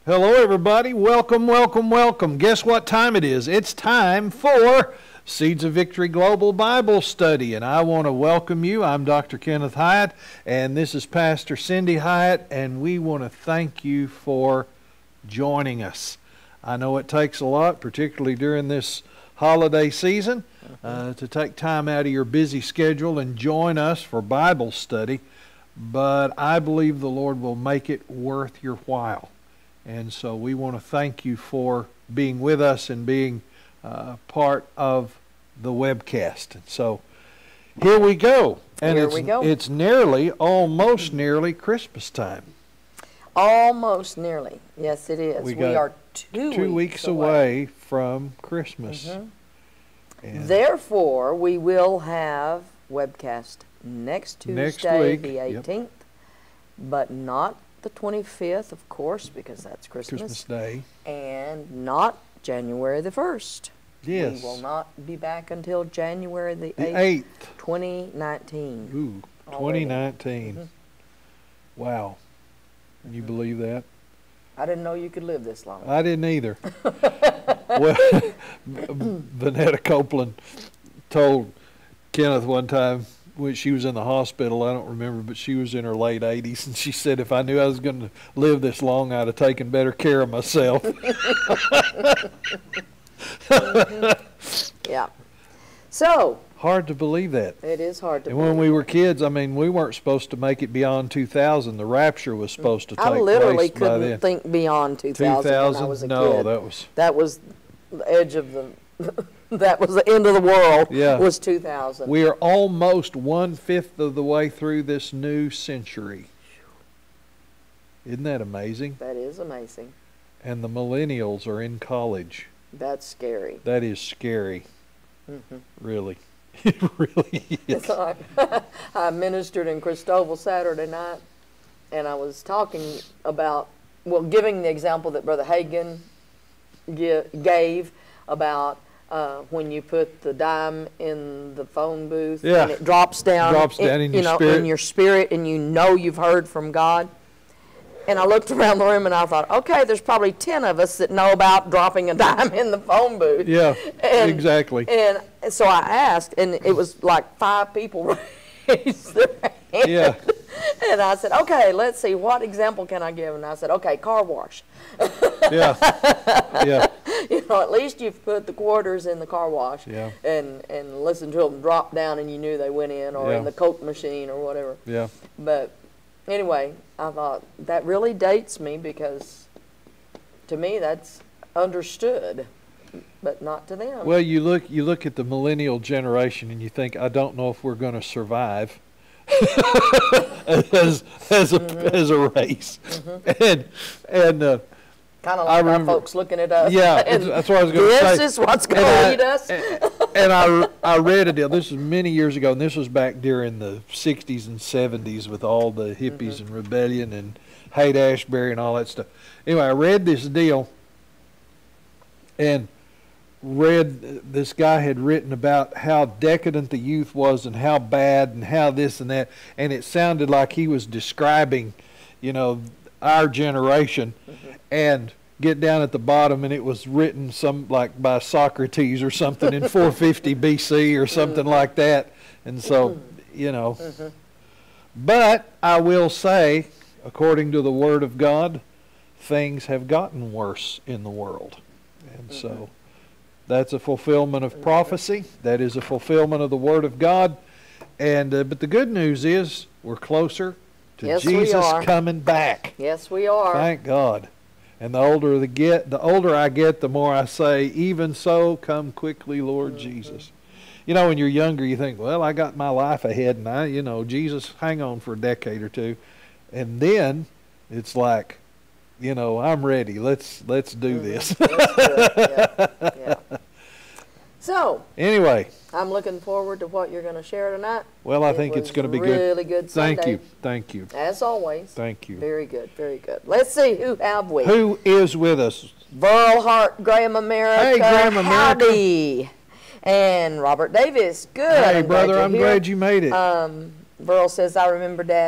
Hello, everybody. Welcome, welcome, welcome. Guess what time it is? It's time for Seeds of Victory Global Bible Study, and I want to welcome you. I'm Dr. Kenneth Hyatt, and this is Pastor Cindy Hyatt, and we want to thank you for joining us. I know it takes a lot, particularly during this holiday season, to take time out of your busy schedule and join us for Bible study, but I believe the Lord will make it worth your while. And so we want to thank you for being with us and being part of the webcast. And so here we go. And it's nearly, almost nearly Christmas time. Almost nearly. Yes, it is. We are two weeks away from Christmas. And therefore, we will have webcast next Tuesday, the 18th, but not the 25th, of course, because that's Christmas Day. And not January the 1st. Yes. We will not be back until January the 8th, 2019. Ooh, 2019. Wow. Can you believe that? I didn't know you could live this long. I didn't either. Well, Vanetta Copeland told Kenneth one time, when she was in the hospital, I don't remember, but she was in her late 80s, and she said, if I knew I was going to live this long, I'd have taken better care of myself. Yeah. So. Hard to believe that. It is hard to believe. And when we were kids, I mean, we weren't supposed to make it beyond 2000. The rapture was supposed to take place by then. I literally couldn't think beyond 2000 when I was a kid. No, that was the edge of the... That was the end of the world, yeah. Was 2000. We are almost 1/5 of the way through this new century. Isn't that amazing? That is amazing. And the millennials are in college. That's scary. That is scary. Really. It really is. I ministered in Christoval Saturday night, and I was talking about, well, giving the example that Brother Hagin gave about when you put the dime in the phone booth, yeah. And it drops down, in your spirit. In your spirit, and you know you've heard from God. And I looked around the room and I thought, okay, there's probably 10 of us that know about dropping a dime in the phone booth. Yeah, exactly. And so I asked, and it was like 5 people raised their hand. Yeah. And I said, okay, let's see, what example can I give? And I said, okay, car wash. Yeah. Yeah. You know, at least you've put the quarters in the car wash, yeah. and listened to them drop down and you knew they went in, or in the Coke machine or whatever. Yeah. But anyway, I thought that really dates me, because to me that's understood, but not to them. Well, you look at the millennial generation and you think, I don't know if we're going to survive as a race. And kind of like our folks looking at us. Yeah, that's what I was going to say. This is what's going to eat us. And I read a deal. This was many years ago, and this was back during the 60s and 70s with all the hippies and rebellion and Haight-Ashbury and all that stuff. Anyway, I read this deal and read this guy had written about how decadent the youth was and how bad and how this and that. And it sounded like he was describing, you know, our generation. And get down at the bottom, and it was written like by Socrates or something in 450 BC or something like that. And so, you know. But I will say, according to the Word of God, things have gotten worse in the world. And so that's a fulfillment of prophecy. That is a fulfillment of the Word of God. And but the good news is we're closer to Jesus coming back. Yes, we are. Thank God. And the older I get, the more I say, even so, come quickly, Lord Jesus. You know, when you're younger, you think, well, I got my life ahead, and Jesus, hang on for a decade or two. And then it's like, I'm ready. Let's do this. Yeah. So, anyway, I'm looking forward to what you're going to share tonight. Well, I think it's going to be good. Really good Sunday. Thank you. As always. Thank you. Very good, very good. Let's see, who have we? Who is with us? Verl Hart, Graham America. Hey, Graham America. Howdy. And Robert Davis. Good. Hey, brother, I'm glad you made it. Verl says, I remember Dad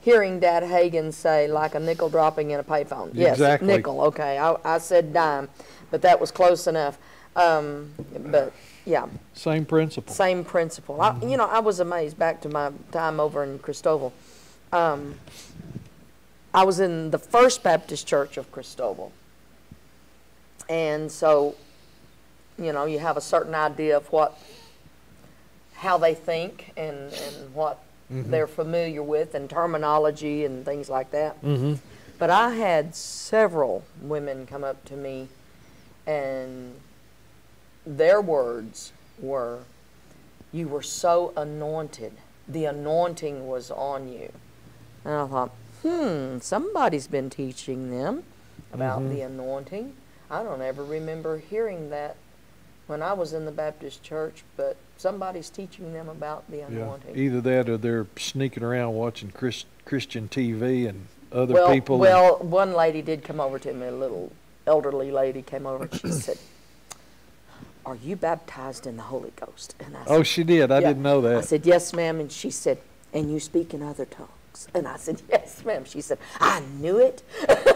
hearing Dad Hagen say like a nickel dropping in a payphone. Yes, Exactly. nickel. Okay, I said dime, but that was close enough. But yeah, Same principle. same principle. I was amazed. Back to my time over in Cristobal. I was in the First Baptist Church of Cristobal, and so, you have a certain idea of how they think and what they're familiar with and terminology and things like that. But I had several women come up to me, and their words were, "You were so anointed. The anointing was on you." And I thought, somebody's been teaching them about the anointing. I don't ever remember hearing that when I was in the Baptist church, but somebody's teaching them about the anointing. Either that or they're sneaking around watching Christian TV and other people. Well, one lady did come over to me, a little elderly lady came over, and she said, "Are you baptized in the Holy Ghost?" And I said, Oh, she did. I "Yeah." didn't know that. I said, "Yes, ma'am." And she said, "And you speak in other tongues?" And I said, "Yes, ma'am." She said, "I knew it."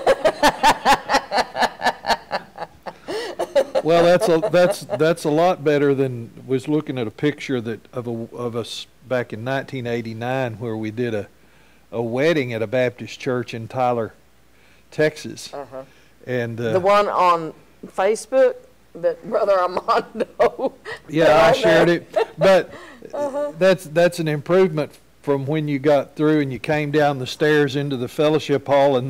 Well, that's a lot better than was looking at a picture of us back in 1989 where we did a wedding at a Baptist church in Tyler, Texas, and The one on Facebook that Brother Armando. yeah, I shared it, but that's an improvement from when you got through and you came down the stairs into the fellowship hall and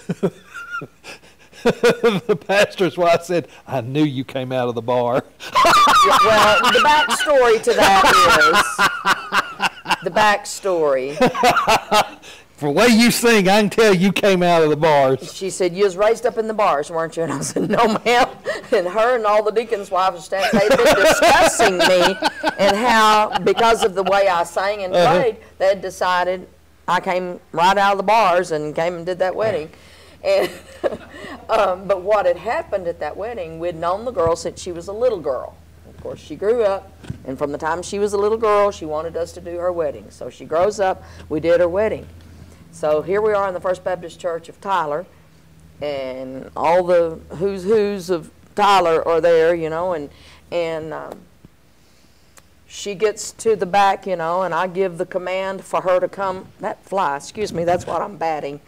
the pastor's wife said, "I knew you came out of the bar." Well, the backstory to that is, the backstory, For the way you sing, I can tell you came out of the bars. she said, "You was raised up in the bars, weren't you?" And I said, "No, ma'am." And her and all the deacons' wives were standing, they'd been discussing me and how, because of the way I sang and played, they had decided I came right out of the bars and came and did that wedding. And but what had happened at that wedding, we'd known the girl since she was a little girl. Of course, she grew up, and from the time she was a little girl, she wanted us to do her wedding. So she grows up, we did her wedding. So here we are in the First Baptist Church of Tyler, and all the who's of Tyler are there, and she gets to the back, and I give the command for her to come. That fly, excuse me, that's what I'm batting.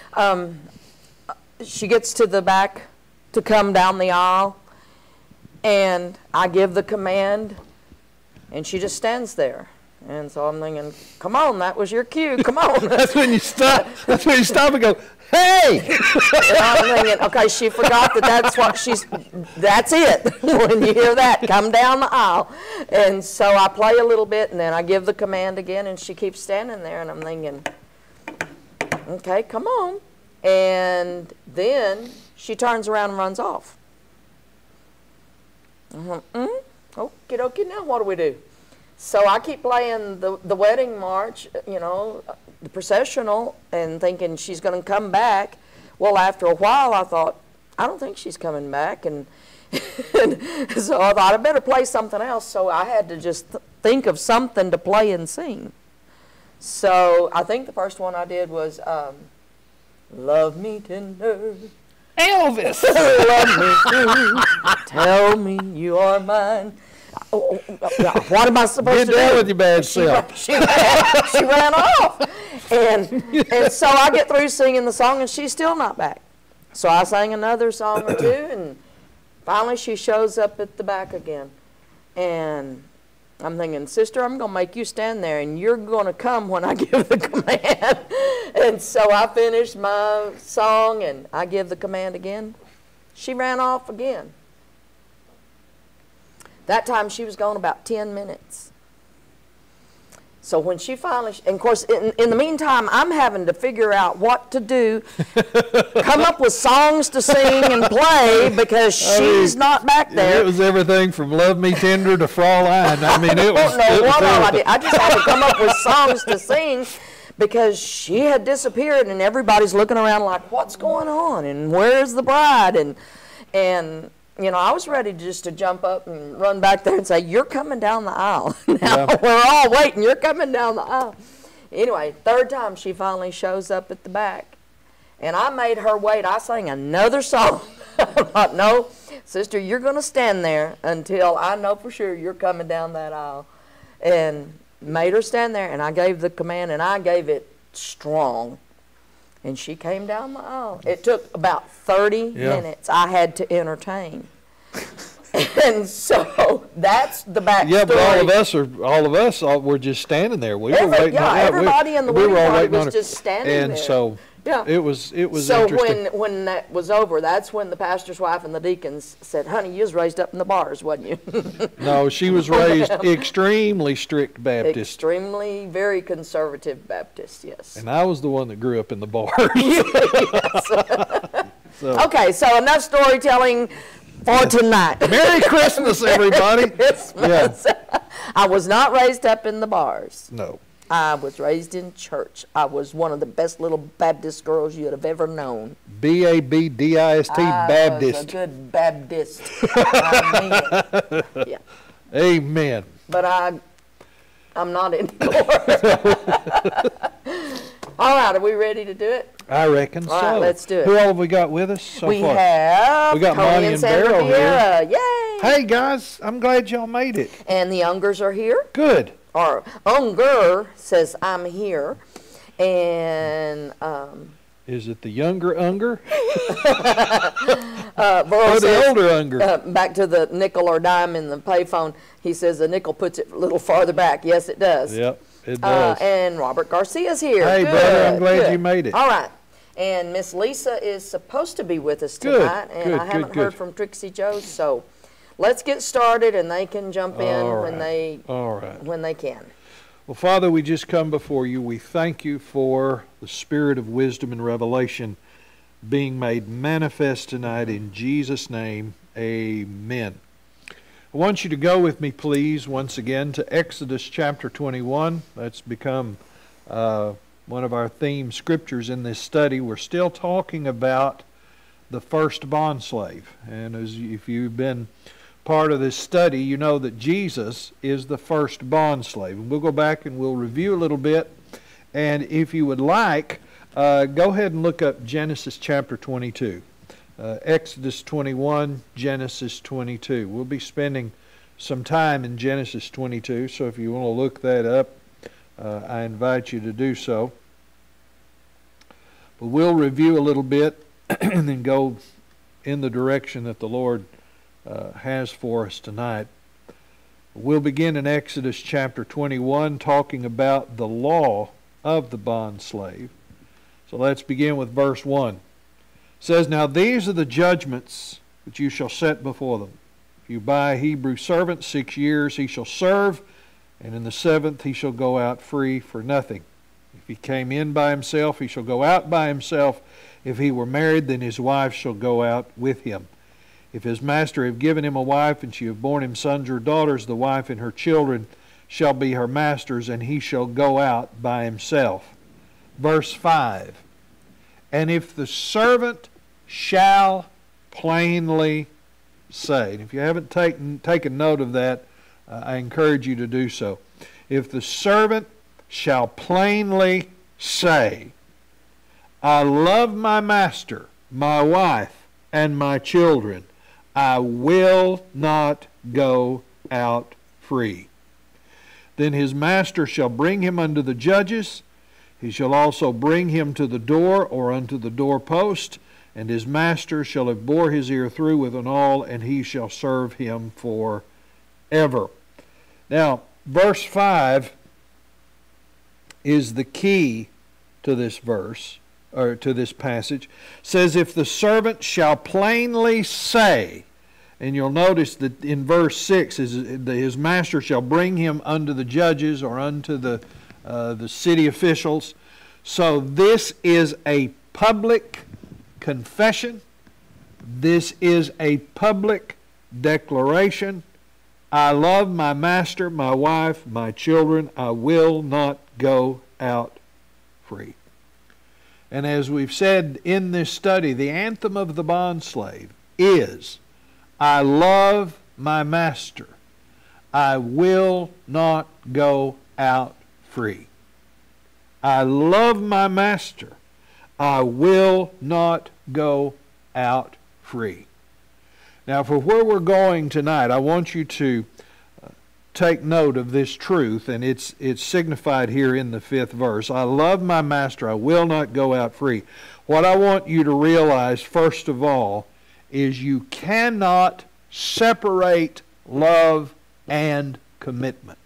She gets to the back to come down the aisle, and I give the command, and she just stands there. And so I'm thinking, come on, that was your cue, come on. That's when you stop. That's when you stop and go, "Hey!" And I'm thinking, okay, she forgot that's it. When you hear that, come down the aisle. And so I play a little bit, and then I give the command again, and she keeps standing there, and I'm thinking, okay, come on. And then she turns around and runs off. I'm like, okie dokie, now what do we do? So I keep playing the wedding march, the processional, and thinking she's going to come back. Well, after a while, I thought, I don't think she's coming back. And so I thought I better play something else. So I had to just think of something to play and sing. So I think the first one I did was "Love Me Tender." Elvis. Love me true. Tell me you are mine. What am I supposed to do? Get down with your bad self. She ran off. And so I get through singing the song, and she's still not back. So I sang another song or two, and finally she shows up at the back again. And I'm thinking, "Sister, I'm going to make you stand there, and you're going to come when I give the command." And so I finished my song, and I give the command again. She ran off again. That time she was gone about 10 minutes. So when she finally, and of course, in the meantime, I'm having to figure out what to do, come up with songs to sing and play because she's not back there. It was everything from "Love Me Tender" to "Fraulein." I mean, it was. I don't know what all I everything. did. I just had to come up with songs to sing because she had disappeared, and everybody's looking around like, "What's going on? And where's the bride?" And I was ready just to jump up and run back there and say, "You're coming down the aisle." Now we're all waiting. You're coming down the aisle. Anyway, third time she finally shows up at the back. And I made her wait. I sang another song. I thought, no, sister, you're going to stand there until I know for sure you're coming down that aisle. And made her stand there, and I gave the command, and I gave it strong. And she came down the aisle. It took about 30 minutes I had to entertain. And so that's the backstory. Yeah, but all of us were just standing there. We were waiting. Yeah, everybody in the wedding party was just standing there. And so it was so interesting. when that was over, that's when the pastor's wife and the deacons said, honey, you was raised up in the bars, wasn't you? No, she was raised extremely strict Baptist. Extremely, very conservative Baptist, yes. And I was the one that grew up in the bars. So. Okay, so enough storytelling for tonight. Merry Christmas, everybody. Christmas. Yeah. I was not raised up in the bars. No. I was raised in church. I was one of the best little Baptist girls you'd have ever known. Babdist, Baptist. I was a good Baptist. I mean it. Yeah. Amen. But I'm not anymore. All right, are we ready to do it? I reckon so. All right, let's do it. Who all have we got with us so far? We have Monty and Beryl here. Yay! Hey, guys, I'm glad y'all made it. And the Ungers are here. Good. Or Unger says, I'm here. And is it the younger Unger? Or the older Unger? Back to the nickel or dime in the payphone, he says the nickel puts it a little farther back. Yes, it does. Yep, it does. And Robert Garcia's here. Hey, good, brother, I'm glad good. you made it. All right. And Miss Lisa is supposed to be with us tonight, and I haven't heard from Trixie Joe, so let's get started, and they can jump in when they can. Well, Father, we just come before you. We thank you for the spirit of wisdom and revelation being made manifest tonight in Jesus' name. Amen. I want you to go with me, please, once again to Exodus chapter 21. That's become one of our theme scriptures in this study. We're still talking about the first bondslave. And if you've been part of this study, you know that Jesus is the first bondslave. And we'll go back and we'll review a little bit. And if you would like, go ahead and look up Genesis chapter 22. Exodus 21, Genesis 22. We'll be spending some time in Genesis 22, so if you want to look that up, I invite you to do so. But we'll review a little bit and then go in the direction that the Lord has for us tonight. We'll begin in Exodus chapter 21 talking about the law of the bondslave. So let's begin with verse 1. It says, Now these are the judgments which you shall set before them. If you buy a Hebrew servant, 6 years he shall serve, and in the 7th he shall go out free for nothing. If he came in by himself, he shall go out by himself. If he were married, then his wife shall go out with him. If his master have given him a wife, and she have borne him sons or daughters, the wife and her children shall be her master's, and he shall go out by himself. Verse 5, And if the servant shall plainly say, and if you haven't taken note of that, I encourage you to do so. If the servant shall plainly say, I love my master, my wife, and my children, I will not go out free. Then his master shall bring him unto the judges. He shall also bring him to the door or unto the doorpost, and his master shall have bore his ear through with an awl, and he shall serve him forever. Now, verse 5 is the key to this verse, or to this passage. It says, if the servant shall plainly say, and you'll notice that in verse 6, his master shall bring him unto the judges or unto the city officials. So this is a public confession. This is a public declaration. I love my master, my wife, my children. I will not go out free. And as we've said in this study, the anthem of the bondslave is, I love my master. I will not go out free. I love my master. I will not go out free. Now, for where we're going tonight, I want you to take note of this truth, and it's signified here in the 5th verse. I love my master. I will not go out free. What I want you to realize, first of all, is you cannot separate love and commitment.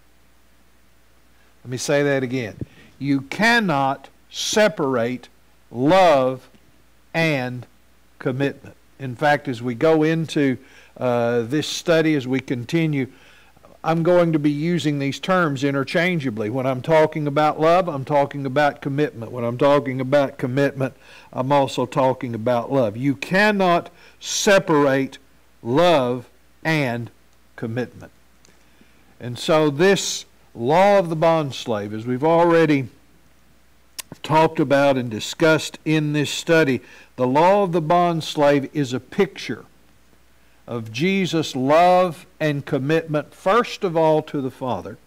Let me say that again. You cannot separate love and commitment. In fact, as we go into this study, as we continue, I'm going to be using these terms interchangeably. When I'm talking about love, I'm talking about commitment. When I'm talking about commitment, I'm also talking about love. You cannot separate love and commitment. And so this law of the bondslave, as we've already talked about and discussed in this study, the law of the bondslave is a picture of Jesus' love and commitment, first of all to the Father,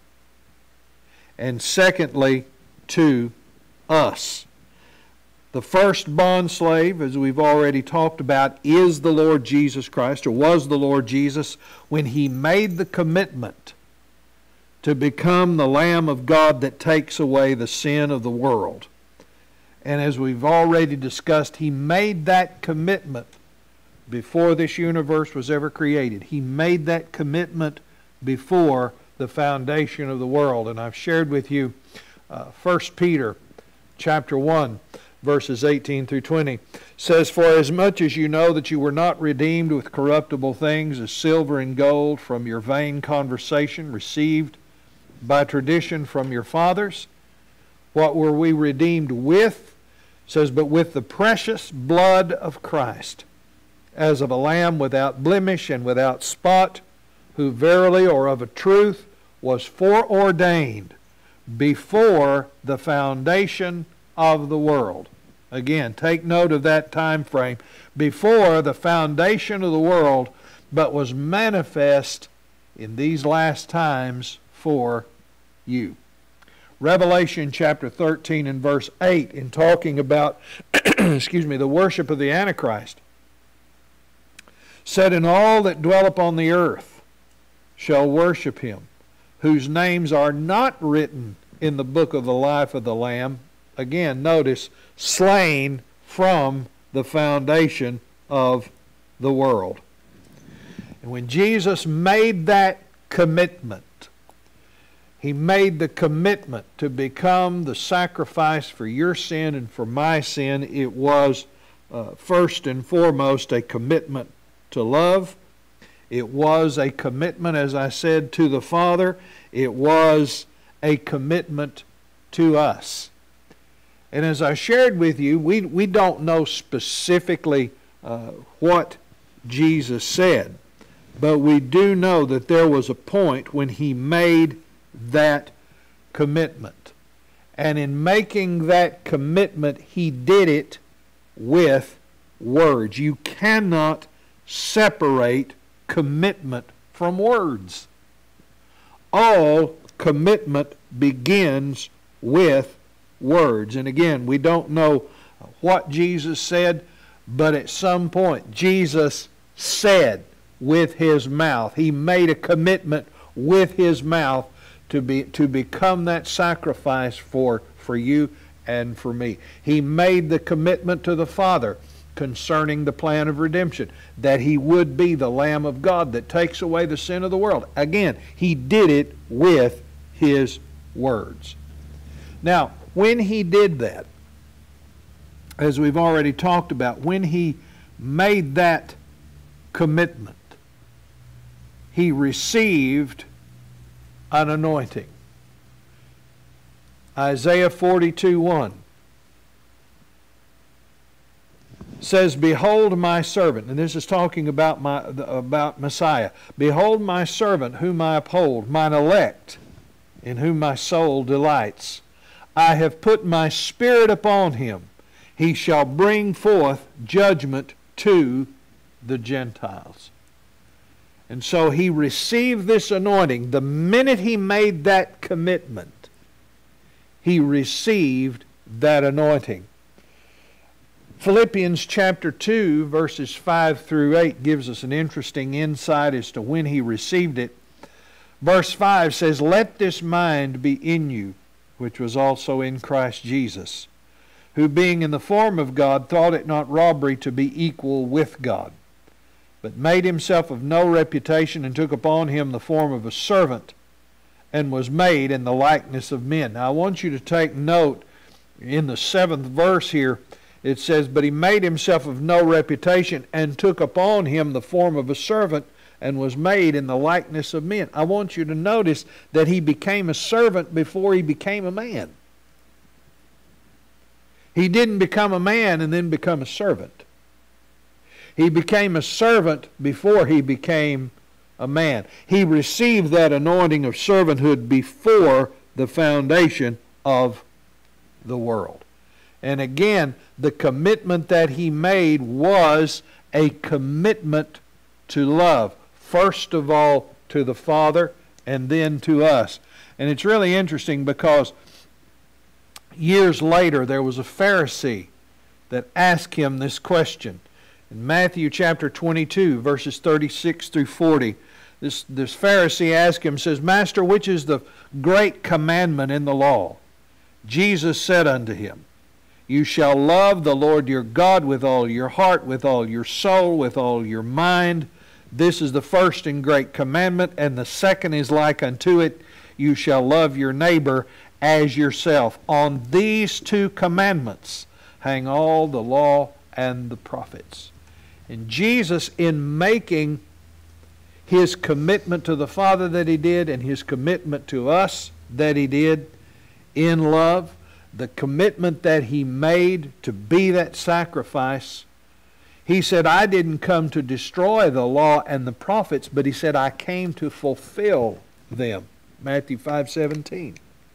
and secondly to us. The first bondslave, as we've already talked about, is the Lord Jesus Christ, or was the Lord Jesus, when He made the commitment to become the Lamb of God that takes away the sin of the world. And as we've already discussed, He made that commitment before this universe was ever created. He made that commitment before the foundation of the world. And I've shared with you 1 Peter chapter 1, verses 18 through 20. Says, "For as much as you know that you were not redeemed with corruptible things as silver and gold from your vain conversation received by tradition from your fathers, what were we redeemed with?" Says, "but with the precious blood of Christ, as of a lamb without blemish and without spot, who verily, or of a truth, was foreordained before the foundation of the world." Again, take note of that time frame. Before the foundation of the world, but was manifest in these last times for you. Revelation chapter 13 and verse 8, in talking about the worship of the Antichrist, said, "And all that dwell upon the earth shall worship him, whose names are not written in the book of the life of the Lamb." Again, notice, slain from the foundation of the world. And when Jesus made that commitment, He made the commitment to become the sacrifice for your sin and for my sin. It was first and foremost a commitment to love. It was a commitment, as I said, to the Father. It was a commitment to us. And as I shared with you, we don't know specifically what Jesus said, but we do know that there was a point when He made that commitment. And in making that commitment, He did it with words. You cannot separate commitment from words. All commitment begins with words. And again, we don't know what Jesus said, but at some point Jesus said with His mouth, He made a commitment with His mouth to become that sacrifice for you and for me. He made the commitment to the Father concerning the plan of redemption, that He would be the Lamb of God that takes away the sin of the world. Again, He did it with His words. Now, when He did that, as we've already talked about, when He made that commitment, He received an anointing. Isaiah 42:1 says, "Behold my servant," and this is talking about Messiah. "Behold my servant whom I uphold, mine elect, in whom my soul delights. I have put my spirit upon him. He shall bring forth judgment to the Gentiles." And so He received this anointing. The minute He made that commitment, he received that anointing. Philippians chapter 2, verses 5 through 8 gives us an interesting insight as to when he received it. Verse 5 says, "Let this mind be in you, which was also in Christ Jesus, who being in the form of God thought it not robbery to be equal with God, but made himself of no reputation, and took upon him the form of a servant, and was made in the likeness of men." Now I want you to take note, in the 7th verse here, it says, "But he made himself of no reputation, and took upon him the form of a servant, and was made in the likeness of men." I want you to notice that he became a servant before he became a man. He didn't become a man and then become a servant. He became a servant before he became a man. He received that anointing of servanthood before the foundation of the world. And again, the commitment that he made was a commitment to love. First of all to the Father, and then to us. And it's really interesting because years later there was a Pharisee that asked him this question. In Matthew chapter 22, verses 36 through 40, this Pharisee asked him, says, "Master, which is the great commandment in the law?" Jesus said unto him, "You shall love the Lord your God with all your heart, with all your soul, with all your mind. This is the first and great commandment, and the second is like unto it. You shall love your neighbor as yourself. On these two commandments hang all the law and the prophets." And Jesus, in making his commitment to the Father that he did, and his commitment to us that he did in love, the commitment that he made to be that sacrifice, he said, "I didn't come to destroy the law and the prophets," but he said, "I came to fulfill them." Matthew 5:17.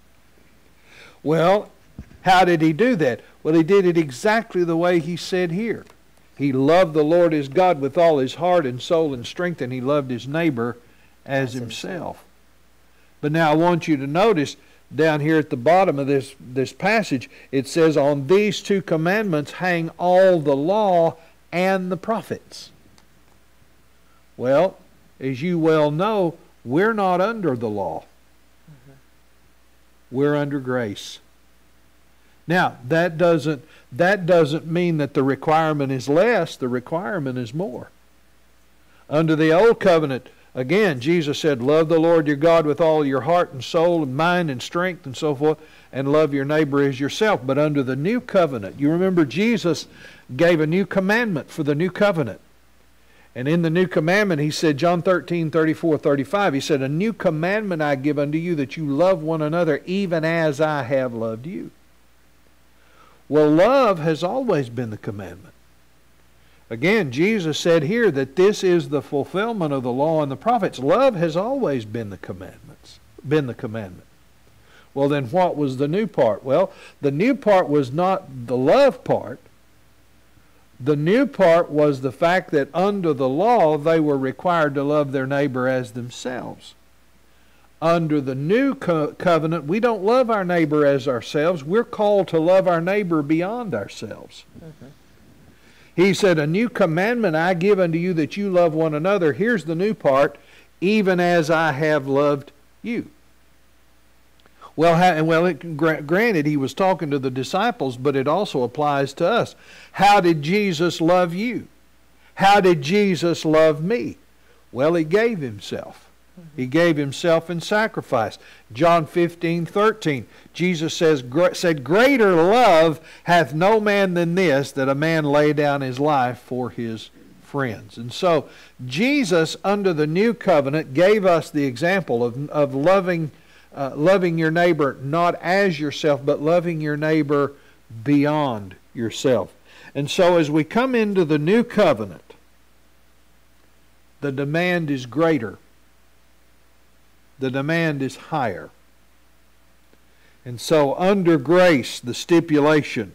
Well, how did he do that? Well, he did it exactly the way he said here. He loved the Lord his God with all his heart and soul and strength, and he loved his neighbor as himself. But now I want you to notice down here at the bottom of this passage, it says, "On these two commandments hang all the law and the prophets." Well, as you well know, we're not under the law. We're under grace. Now, that doesn't mean that the requirement is less. The requirement is more. Under the old covenant, again, Jesus said, "Love the Lord your God with all your heart and soul and mind and strength," and so forth, and love your neighbor as yourself. But under the new covenant, you remember Jesus gave a new commandment for the new covenant. And in the new commandment, he said, John 13:34-35, he said, "A new commandment I give unto you, that you love one another even as I have loved you." Well, love has always been the commandment. Again, Jesus said here that this is the fulfillment of the law and the prophets. Love has always been the commandment. Well, then what was the new part? Well, the new part was not the love part. The new part was the fact that under the law they were required to love their neighbor as themselves. Under the new covenant, we don't love our neighbor as ourselves. We're called to love our neighbor beyond ourselves. He said, "A new commandment I give unto you, that you love one another." Here's the new part: "Even as I have loved you." Granted, he was talking to the disciples, but it also applies to us. How did Jesus love you? How did Jesus love me? Well, he gave himself. He gave himself in sacrifice. John 15:13, Jesus said, "Greater love hath no man than this, that a man lay down his life for his friends." And so Jesus, under the new covenant, gave us the example of loving your neighbor not as yourself, but loving your neighbor beyond yourself. And so as we come into the new covenant, the demand is greater. The demand is higher. And so under grace, the stipulation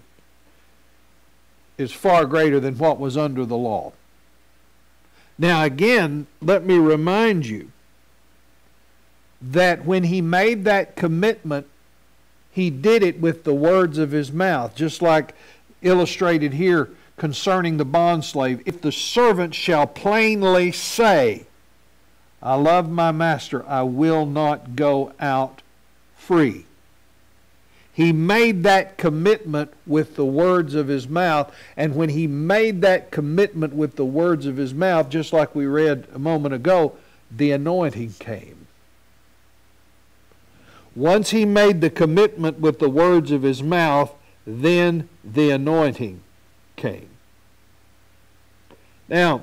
is far greater than what was under the law. Now again, let me remind you that when he made that commitment He did it with the words of his mouth, just like illustrated here concerning the bondslave. If the servant shall plainly say, I love my master, I will not go out free. He made that commitment with the words of his mouth, and when he made that commitment with the words of his mouth, just like we read a moment ago, the anointing came. Once he made the commitment with the words of his mouth, then the anointing came. Now,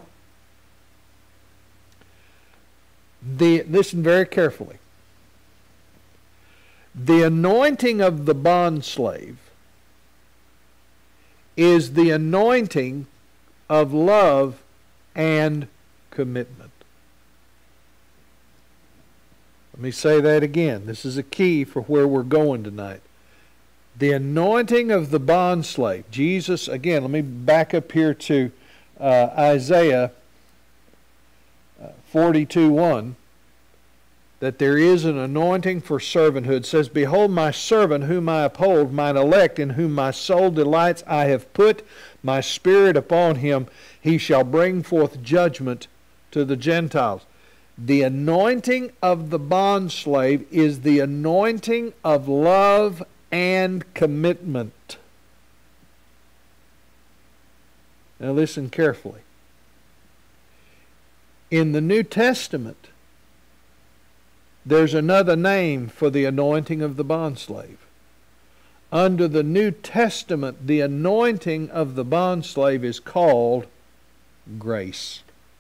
listen very carefully. The anointing of the bondslave is the anointing of love and commitment. Let me say that again. This is a key for where we're going tonight. The anointing of the bondslave. Jesus, again, let me back up here to Isaiah 42:1. That there is an anointing for servanthood. It says, Behold my servant whom I uphold, mine elect in whom my soul delights. I have put my spirit upon him. He shall bring forth judgment to the Gentiles. The anointing of the bondslave is the anointing of love and commitment. Now listen carefully. In the New Testament, there's another name for the anointing of the bondslave. Under the New Testament, the anointing of the bondslave is called grace.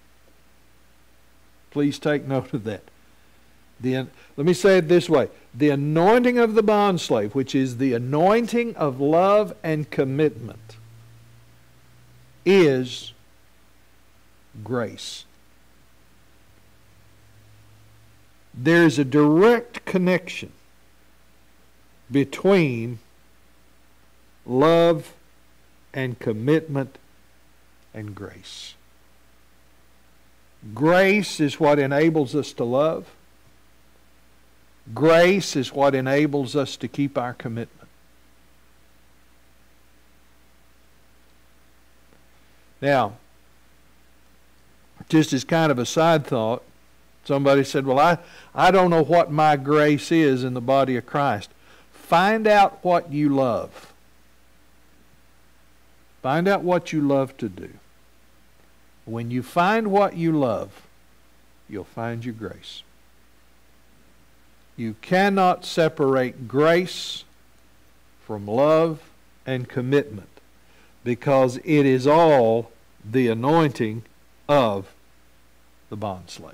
Please take note of that. Let me say it this way. The anointing of the bondslave, which is the anointing of love and commitment, is grace. There's a direct connection between love and commitment and grace. Grace is what enables us to love. Grace is what enables us to keep our commitment. Now, just as kind of a side thought, somebody said, well, I don't know what my grace is in the body of Christ. Find out what you love. Find out what you love to do. When you find what you love, you'll find your grace. You cannot separate grace from love and commitment because it is all the anointing of the bondslave.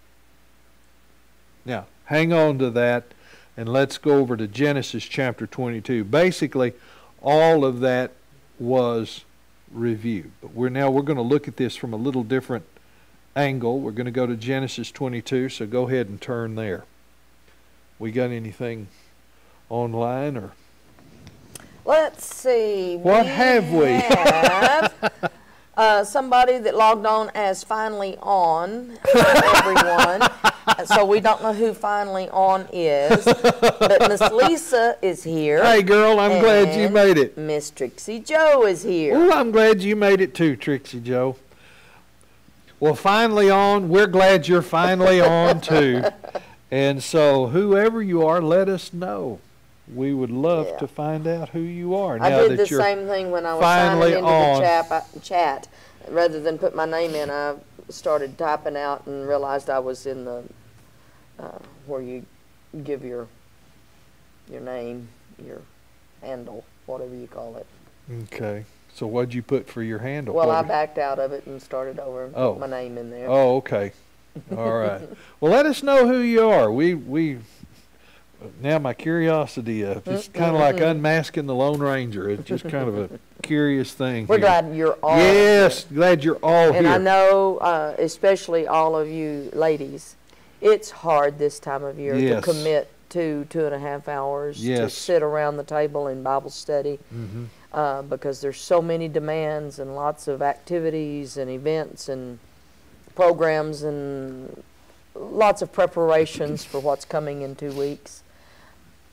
Now, hang on to that and let's go over to Genesis chapter 22. Basically, all of that was reviewed. But we're going to look at this from a little different angle. We're going to go to Genesis 22, so go ahead and turn there. We got anything online or? Let's see. What have we? Have somebody that logged on as Finally On, everyone. So we don't know who Finally On is. But Miss Lisa is here. Hey, girl, I'm glad you made it. Miss Trixie Joe is here. Well, I'm glad you made it too, Trixie Joe. Well, Finally On, we're glad you're finally on too. And so whoever you are, let us know. We would love to find out who you are. I did the same thing when I was signing into the chat. Rather than put my name in, I started typing out and realized I was in the where you give your name, your handle, whatever you call it. Okay. So what'd you put for your handle? Well, I backed out of it and started over and put my name in there. Oh, okay. All right. Well, let us know who you are. Now my curiosity, it's kind of like unmasking the Lone Ranger. It's just kind of a curious thing. We're glad you're all here. Yes, glad you're all here. And I know, especially all of you ladies, it's hard this time of year to commit to 2.5 hours to sit around the table in Bible study because there's so many demands and lots of activities and events and programs and lots of preparations for what's coming in 2 weeks.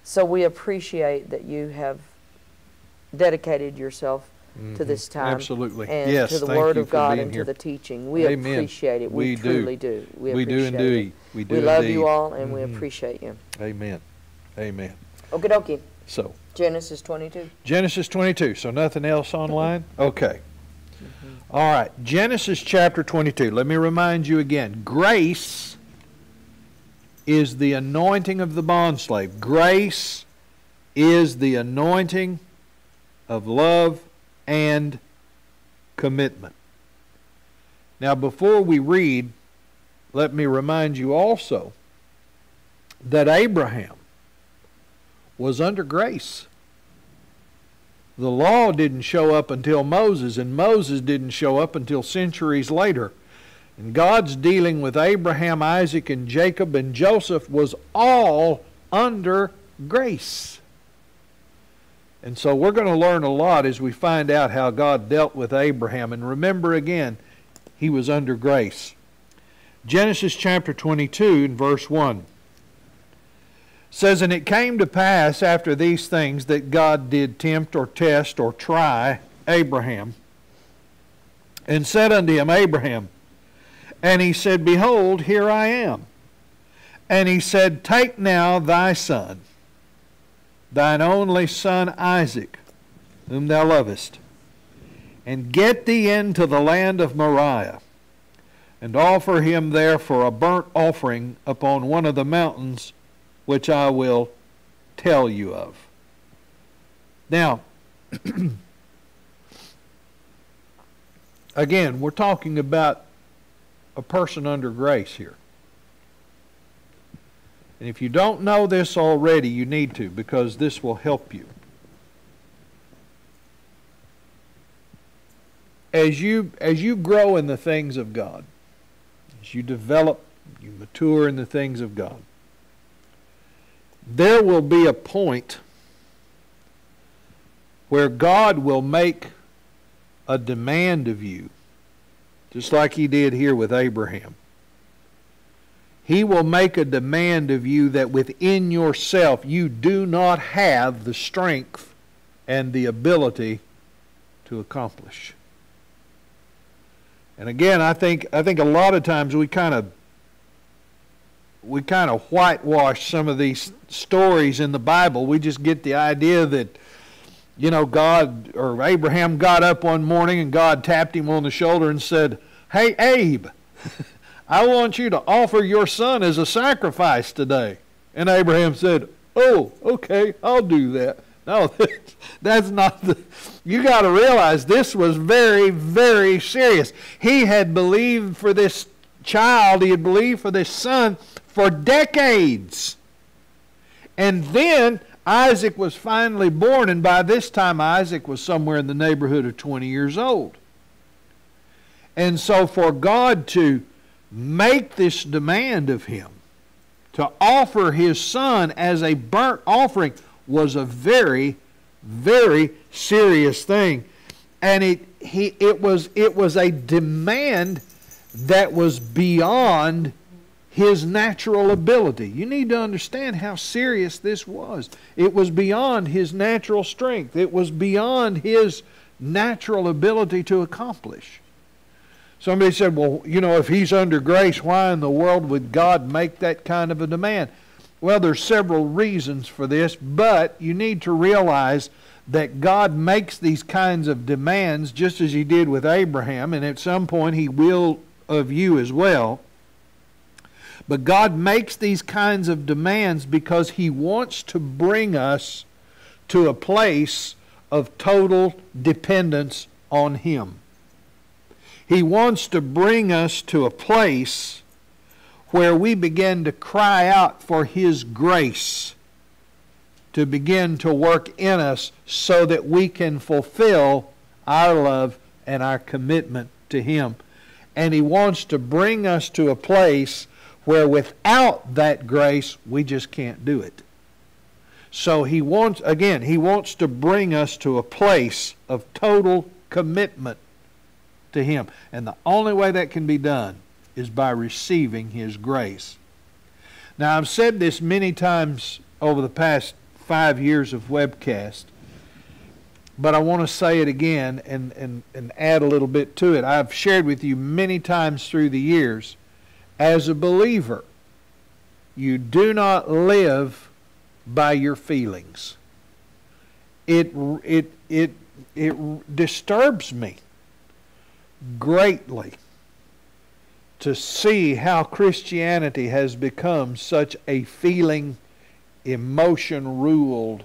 So we appreciate that you have dedicated yourself to this time. Absolutely. And Yes, to the thank Word you of for God being and here. to the teaching. We Amen. appreciate it. We We do. truly do. We We do appreciate indeed. it. We do We love indeed. you all, and we appreciate you. Amen. Amen. Okie dokie. So, Genesis 22. Genesis 22. So nothing else online? Okay. All right. Genesis chapter 22. Let me remind you again. Grace is the anointing of the bondslave. Grace is the anointing of love and commitment. Now, before we read, let me remind you also that Abraham was under grace. The law didn't show up until Moses, and Moses didn't show up until centuries later. And God's dealing with Abraham, Isaac, and Jacob, and Joseph was all under grace. And so we're going to learn a lot as we find out how God dealt with Abraham. And remember again, he was under grace. Genesis chapter 22 and verse 1 says, "And it came to pass after these things that God did tempt or test or try Abraham, and said unto him, Abraham. And he said, Behold, here I am. And he said, Take now thy son, thine only son Isaac, whom thou lovest, and get thee into the land of Moriah, and offer him there for a burnt offering upon one of the mountains which I will tell you of." Now, again, we're talking about a person under grace here. And if you don't know this already, you need to, because this will help you. As you grow in the things of God, as you develop, you mature in the things of God, there will be a point where God will make a demand of you, just like he did here with Abraham. He will make a demand of you that within yourself you do not have the strength and the ability to accomplish. And again, I think a lot of times we kind of whitewash some of these stories in the Bible. We just get the idea that, God or Abraham got up one morning and God tapped him on the shoulder and said, "Hey, Abe, I want you to offer your son as a sacrifice today." And Abraham said, "Oh, okay, I'll do that." No, that's not you got to realize this was very, very serious. He had believed for this child, he had believed for this son for decades. And then Isaac was finally born, and by this time Isaac was somewhere in the neighborhood of 20 years old. And so for God to make this demand of him, to offer his son as a burnt offering, was a very, very serious thing. And it was a demand that was beyond his natural ability. You need to understand how serious this was. It was beyond his natural strength. It was beyond his natural ability to accomplish. Somebody said, well, if he's under grace, why in the world would God make that kind of a demand? Well, there's several reasons for this, but you need to realize that God makes these kinds of demands just as he did with Abraham, and at some point he will of you as well. But God makes these kinds of demands because he wants to bring us to a place of total dependence on him. He wants to bring us to a place where we begin to cry out for his grace to begin to work in us so that we can fulfill our love and our commitment to him. And he wants to bring us to a place where without that grace we just can't do it. So he wants to bring us to a place of total commitment to him. And the only way that can be done is by receiving his grace. Now, I've said this many times over the past 5 years of webcast. But I want to say it again and add a little bit to it. I've shared with you many times through the years, as a believer, you do not live by your feelings. It disturbs me greatly to see how Christianity has become such a feeling, emotion-ruled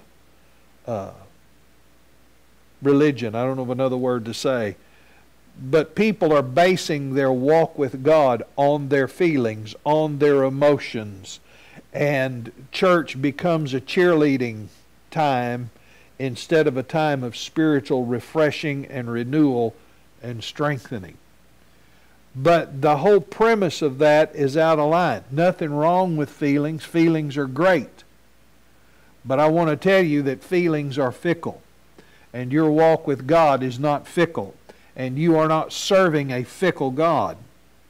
religion. I don't know of another word to say. But people are basing their walk with God on their feelings, on their emotions. And church becomes a cheerleading time instead of a time of spiritual refreshing and renewal and strengthening. But the whole premise of that is out of line. Nothing wrong with feelings. Feelings are great. But I want to tell you that feelings are fickle. And your walk with God is not fickle. And you are not serving a fickle God.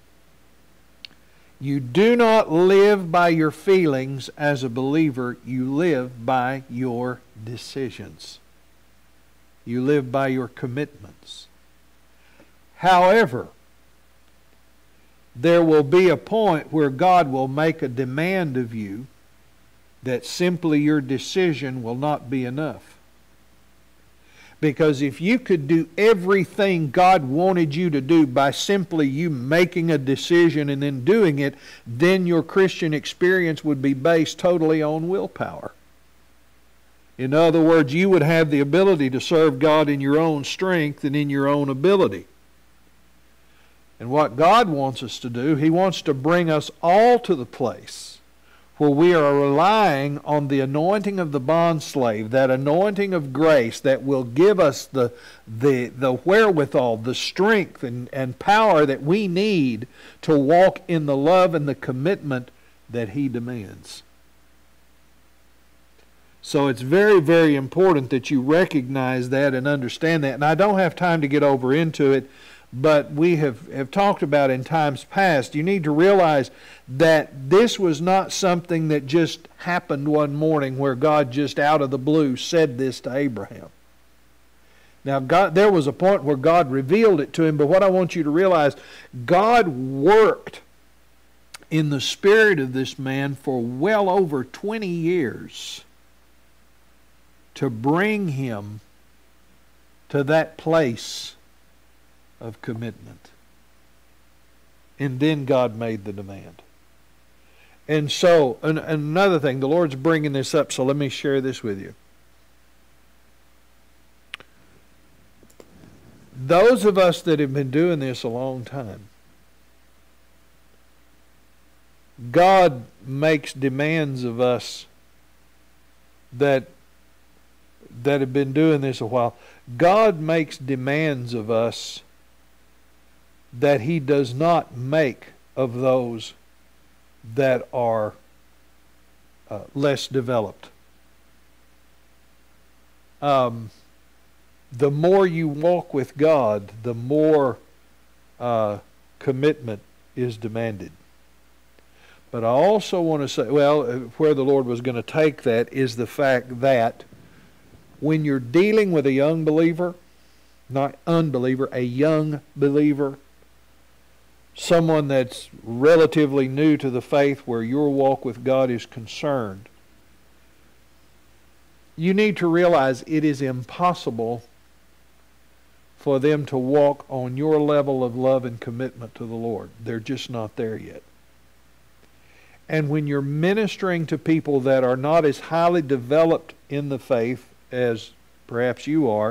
You do not live by your feelings as a believer. You live by your decisions. You live by your commitments. However, there will be a point where God will make a demand of you that simply your decision will not be enough. Because if you could do everything God wanted you to do by simply you making a decision and then doing it, then your Christian experience would be based totally on willpower. In other words, you would have the ability to serve God in your own strength and in your own ability. And what God wants us to do, He wants to bring us all to the place where we are relying on the anointing of the bondslave, that anointing of grace that will give us the wherewithal, the strength and power that we need to walk in the love and the commitment that He demands. So it's very, very important that you recognize that and understand that. And I don't have time to get over into it, but we have talked about in times past. You need to realize that this was not something that just happened one morning where God just out of the blue said this to Abraham. Now, there was a point where God revealed it to him, but what I want you to realize, God worked in the spirit of this man for well over 20 years to bring him to that place of commitment. And then God made the demand. And so, another thing, the Lord's bringing this up, so let me share this with you. Those of us that have been doing this a long time, God makes demands of us that have been doing this a while. God makes demands of us that He does not make of those that are less developed. The more you walk with God, the more commitment is demanded. But I also want to say, where the Lord was going to take that is the fact that when you're dealing with a young believer, not unbeliever, a young believer, someone that's relatively new to the faith where your walk with God is concerned, you need to realize it is impossible for them to walk on your level of love and commitment to the Lord. They're just not there yet. And when you're ministering to people that are not as highly developed in the faith as perhaps you are,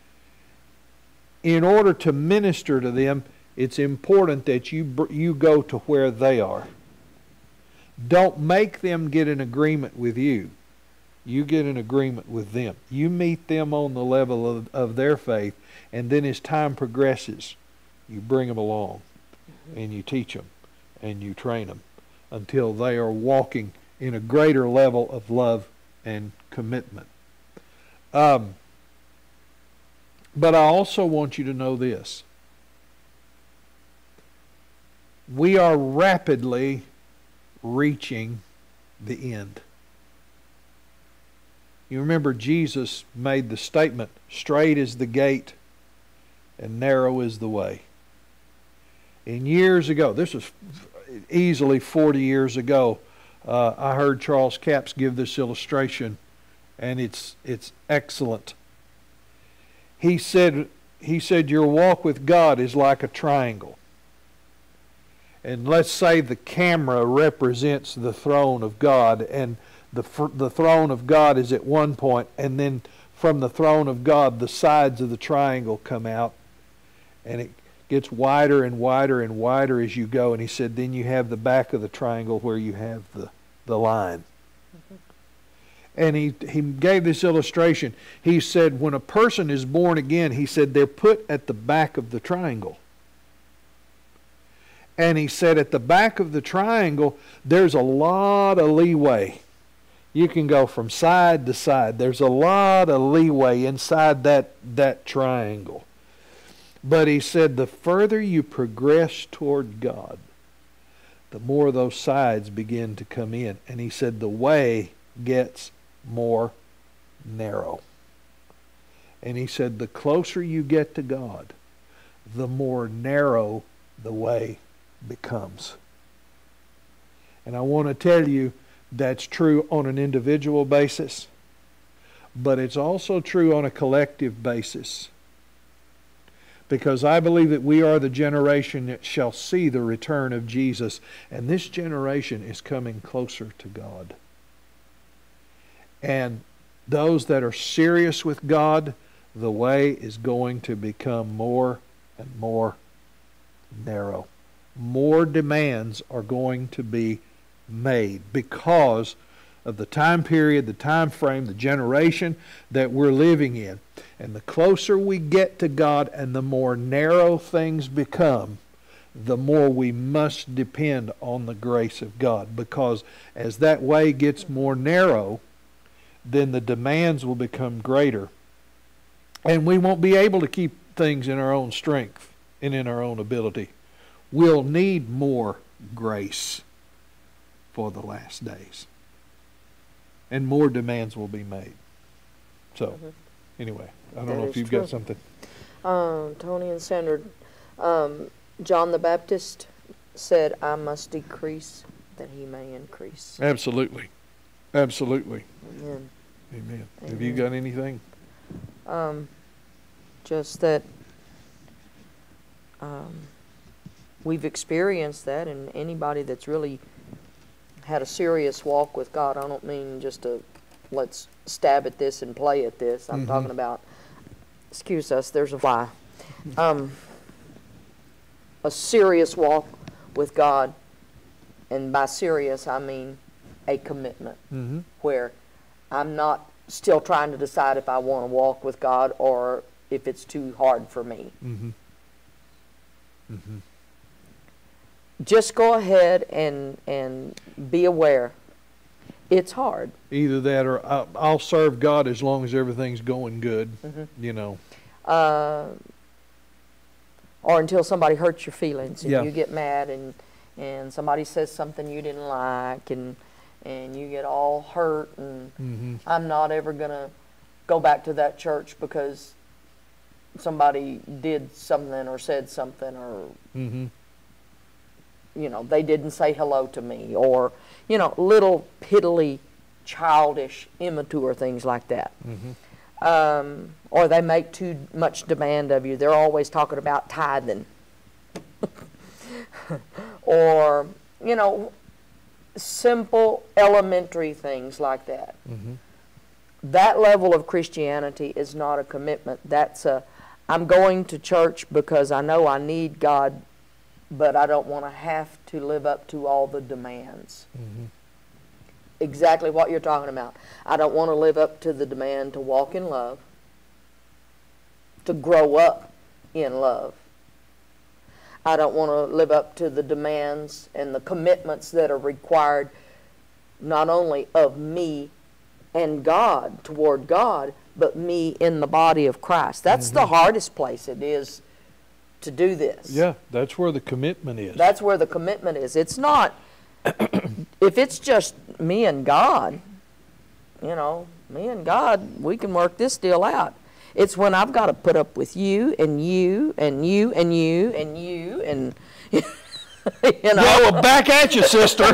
in order to minister to them, it's important that you go to where they are. Don't make them get an agreement with you. You get an agreement with them. You meet them on the level of their faith, and then as time progresses, you bring them along, and you teach them, and you train them, until they are walking in a greater level of love and commitment. But I also want you to know this. We are rapidly reaching the end. You remember Jesus made the statement, straight is the gate and narrow is the way. And years ago, this was easily 40 years ago, I heard Charles Capps give this illustration, and it's excellent. He said your walk with God is like a triangle. And let's say the camera represents the throne of God, and the throne of God is at one point, and then from the throne of God the sides of the triangle come out, and it gets wider and wider and wider as you go. And he said then you have the back of the triangle where you have the line. And he gave this illustration. He said when a person is born again, he said they're put at the back of the triangle. And he said at the back of the triangle, there's a lot of leeway. You can go from side to side. There's a lot of leeway inside that triangle. But he said the further you progress toward God, the more those sides begin to come in. And he said the way gets more narrow. And he said the closer you get to God, the more narrow the way becomes. And I want to tell you that's true on an individual basis, but it's also true on a collective basis. Because I believe that we are the generation that shall see the return of Jesus, and this generation is coming closer to God. And those that are serious with God, the way is going to become more and more narrow. More demands are going to be made because of the time period, the time frame, the generation that we're living in. And the closer we get to God and the more narrow things become, the more we must depend on the grace of God. Because as that way gets more narrow, then the demands will become greater. And we won't be able to keep things in our own strength and in our own ability. We'll need more grace for the last days. And more demands will be made. So, anyway, I don't know if you've got something. Tony and Sandra, John the Baptist said, I must decrease that he may increase. Absolutely. Absolutely. Amen. Amen. Have you got anything? Just that we've experienced that, and anybody that's really had a serious walk with God, I don't mean just a let's stab at this and play at this. I'm talking about, excuse us, there's a why. A serious walk with God, and by serious I mean a commitment, where I'm not still trying to decide if I want to walk with God or if it's too hard for me. Just go ahead and be aware. It's hard. Either that or I'll serve God as long as everything's going good, you know. Or until somebody hurts your feelings and you get mad and somebody says something you didn't like and you get all hurt and I'm not ever going to go back to that church because somebody did something or said something or you know, they didn't say hello to me, or, you know, little piddly, childish, immature things like that. Or they make too much demand of you. They're always talking about tithing. Or, you know, simple, elementary things like that. That level of Christianity is not a commitment. That's I'm going to church because I know I need God, but I don't want to have to live up to all the demands. Exactly what you're talking about. I don't want to live up to the demand to walk in love, to grow up in love. I don't want to live up to the demands and the commitments that are required not only of me and God, toward God, but me in the body of Christ. That's the hardest place it is to do this. Yeah, that's where the commitment is. That's where the commitment is. It's not, if it's just me and God, you know, me and God, we can work this deal out. It's when I've got to put up with you and you and you and you and you and you know. Yeah, well, back at you, sister.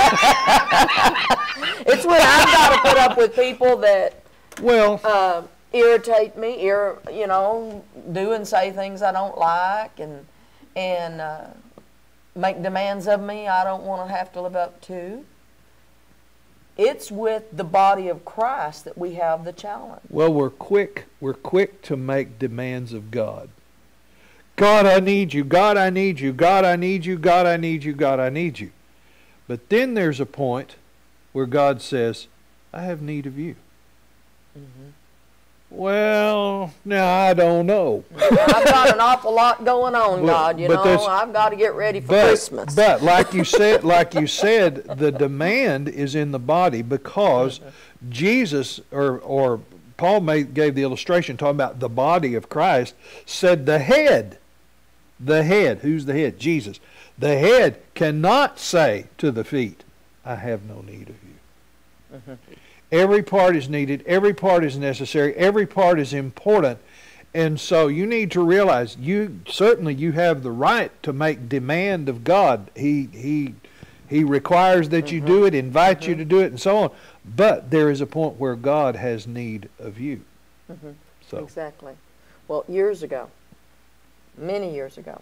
It's when I've got to put up with people that Well, irritate me, you know, do and say things I don't like, and make demands of me I don't want to have to live up to. It's with the body of Christ that we have the challenge. well, we're quick to make demands of God. God, I need you. God, I need you. God, I need you. God, I need you. God, I need you. But then there's a point where God says, I have need of you. Mm-hmm. Well, now I don't know. I've got an awful lot going on, But- God. You but know, that's- I've got to get ready for Christmas. But like you said, the demand is in the body because Jesus or Paul gave the illustration talking about the body of Christ, said the head. Who's the head? Jesus. The head cannot say to the feet, I have no need of you. Mm-hmm. Every part is needed. Every part is necessary. Every part is important. And so you need to realize you have the right to make demand of God. He requires that you do it, invites you to do it, and so on. But there is a point where God has need of you. Mm-hmm. So Exactly. Well, years ago, many years ago,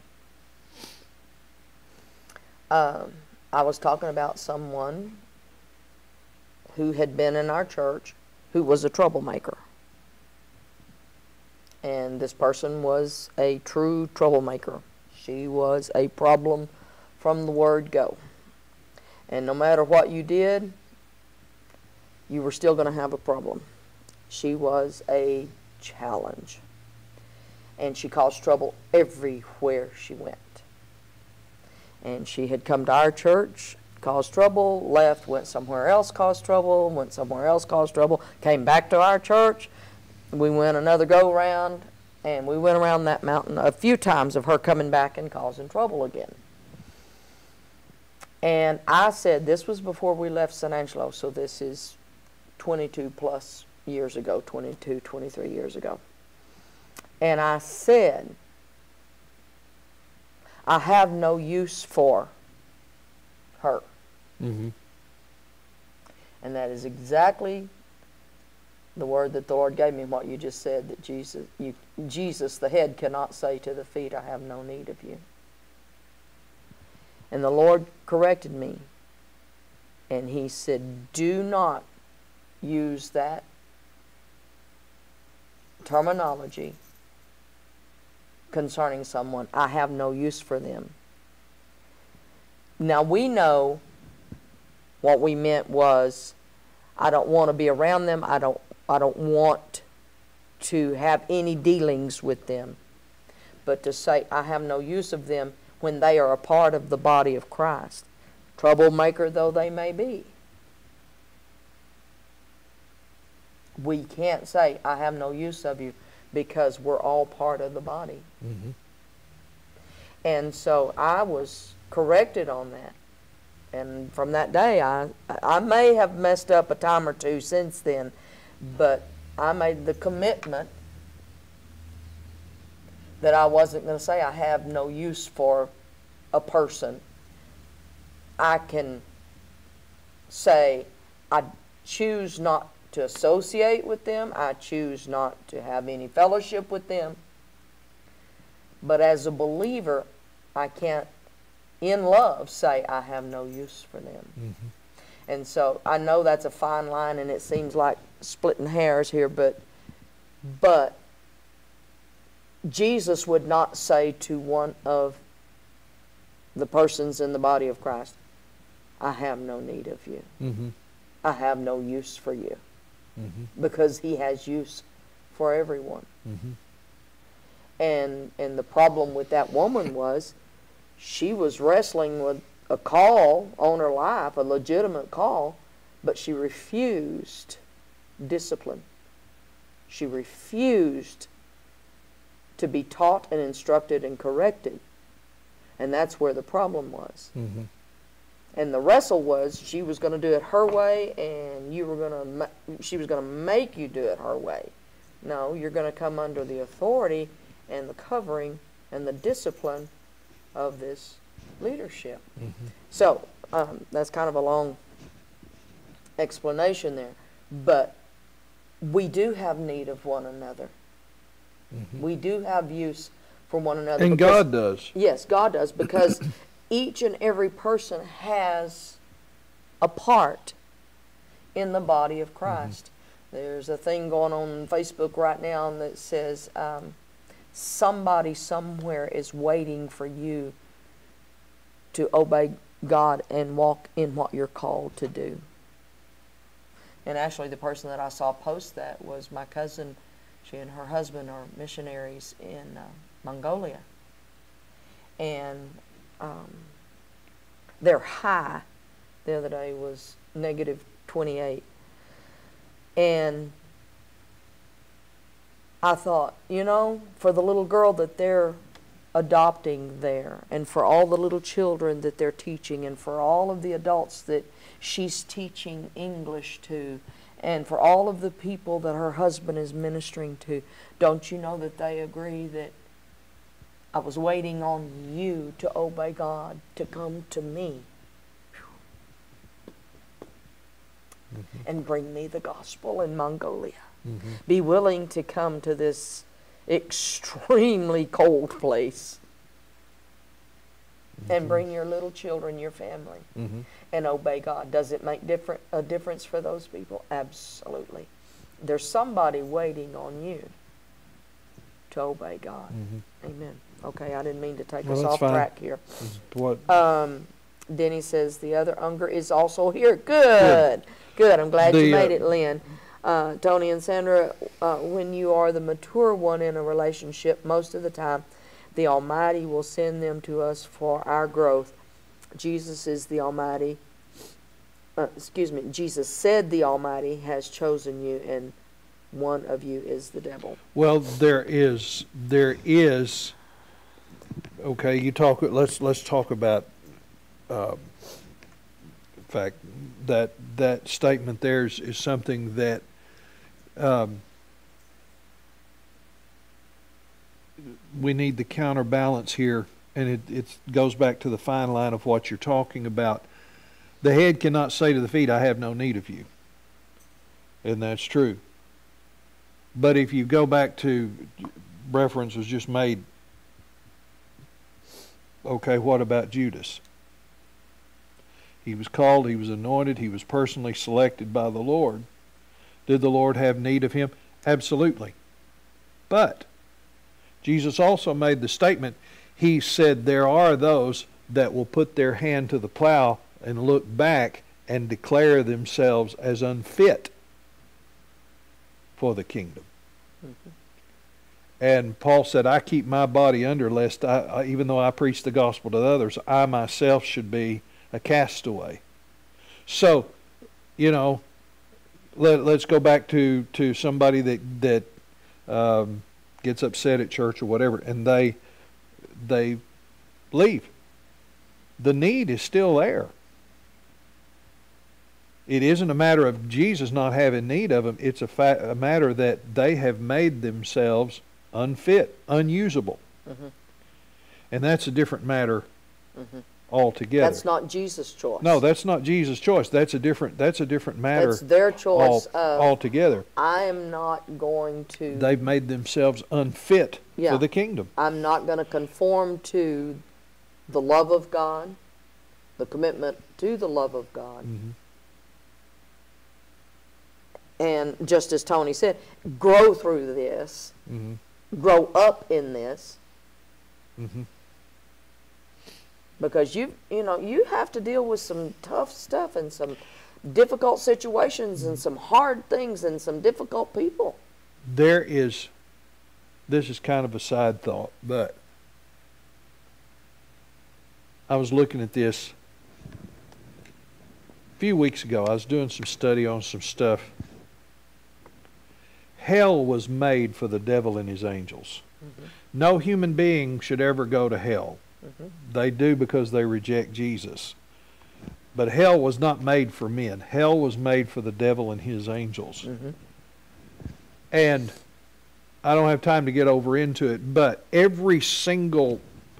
I was talking about someone who had been in our church who was a troublemaker. And this person was a true troublemaker. She was a problem from the word go. And no matter what you did, you were still going to have a problem. She was a challenge. And she caused trouble everywhere she went. And she had come to our church, caused trouble, left, went somewhere else, caused trouble, went somewhere else, caused trouble, came back to our church. We went another go-round, and we went around that mountain a few times of her coming back and causing trouble again. And I said, this was before we left San Angelo, so this is 22 plus years ago, 22, 23 years ago. And I said, I have no use for her. mm-hmm. And that is exactly the word that the Lord gave me, what you just said, that Jesus, the head, cannot say to the feet, I have no need of you. And the Lord corrected me. And He said, do not use that terminology concerning someone. I have no use for them. Now we know what we meant was, I don't want to be around them. I don't want to have any dealings with them. But to say I have no use of them when they are a part of the body of Christ, troublemaker though they may be, we can't say I have no use of you, because we're all part of the body. Mm-hmm. And so I was corrected on that. And from that day, I may have messed up a time or two since then, but I made the commitment that I wasn't going to say I have no use for a person. I can say I choose not to associate with them. I choose not to have any fellowship with them. But as a believer, I can't, in love, say I have no use for them. Mm-hmm. And so I know that's a fine line, and it seems like splitting hairs here, but Jesus would not say to one of the persons in the body of Christ, I have no need of you. Mm-hmm. I have no use for you. Mm-hmm. Because He has use for everyone. Mm-hmm. And the problem with that woman was she was wrestling with a call on her life, a legitimate call, but she refused discipline. She refused to be taught and instructed and corrected. And that's where the problem was. Mm-hmm. And the wrestle was she was going to do it her way, and she was going to make you do it her way. No, you're going to come under the authority and the covering and the discipline of this leadership. Mm-hmm. So that's kind of a long explanation there. But we do have need of one another. Mm-hmm. We do have use for one another. And God does. Yes, God does, because each and every person has a part in the body of Christ. Mm-hmm. There's a thing going on Facebook right now that says somebody somewhere is waiting for you to obey God and walk in what you're called to do. And actually the person that I saw post that was my cousin. She and her husband are missionaries in Mongolia. And their high the other day was negative 28. And I thought, for the little girl that they're adopting there, and for all the little children that they're teaching, and for all of the adults that she's teaching English to, and for all of the people that her husband is ministering to, don't you know that they agree that I was waiting on you to obey God, to come to me and bring me the gospel in Mongolia. Mm-hmm. Be willing to come to this extremely cold place and bring your little children, your family, and obey God. Does it make a difference for those people? Absolutely. There's somebody waiting on you to obey God. Amen. Okay, I didn't mean to take us off track here. What? Denny says the other Unger is also here. Good. I'm glad you made it, Lynn. Tony and Sandra, when you are the mature one in a relationship, most of the time, the Almighty will send them to us for our growth. Jesus is the Almighty. Jesus said the Almighty has chosen you, and one of you is the devil. Well, there is. Okay, let's talk about. In fact, that statement there is something that. We need the counterbalance here, and it goes back to the fine line of what you're talking about. The head cannot say to the feet, I have no need of you. And that's true. But if you go back to, reference was just made, okay, what about Judas? He was called, he was anointed, he was personally selected by the Lord. Did the Lord have need of him? Absolutely. But Jesus also made the statement, he said there are those that will put their hand to the plow and look back and declare themselves as unfit for the kingdom. And Paul said, I keep my body under lest even though I preach the gospel to others, I myself should be a castaway. So, let's go back to somebody that gets upset at church or whatever, and they leave. The need is still there. It isn't a matter of Jesus not having need of them. It's a matter that they have made themselves unfit, unusable. And that's a different matter altogether. That's not Jesus' choice. No, that's not Jesus' choice. That's a different matter. That's their choice altogether. I am not going to. They've made themselves unfit for the kingdom. I'm not going to conform to the love of God, the commitment to the love of God. And just as Tony said, grow through this, grow up in this. Because you have to deal with some tough stuff and some difficult situations and some hard things and some difficult people. This is kind of a side thought, but I was looking at this a few weeks ago. I was doing some study on some stuff. Hell was made for the devil and his angels. No human being should ever go to hell. They do because they reject Jesus. But hell was not made for men. Hell was made for the devil and his angels. And I don't have time to get over into it, but every single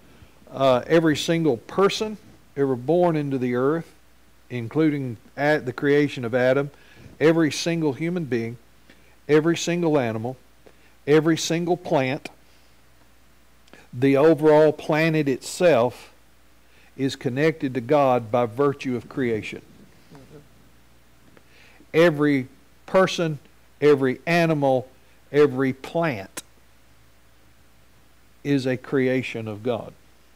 person ever born into the earth, including at the creation of Adam, every single human being, every single animal, every single plant, the overall planet itself is connected to God by virtue of creation. Every person, every animal, every plant is a creation of God.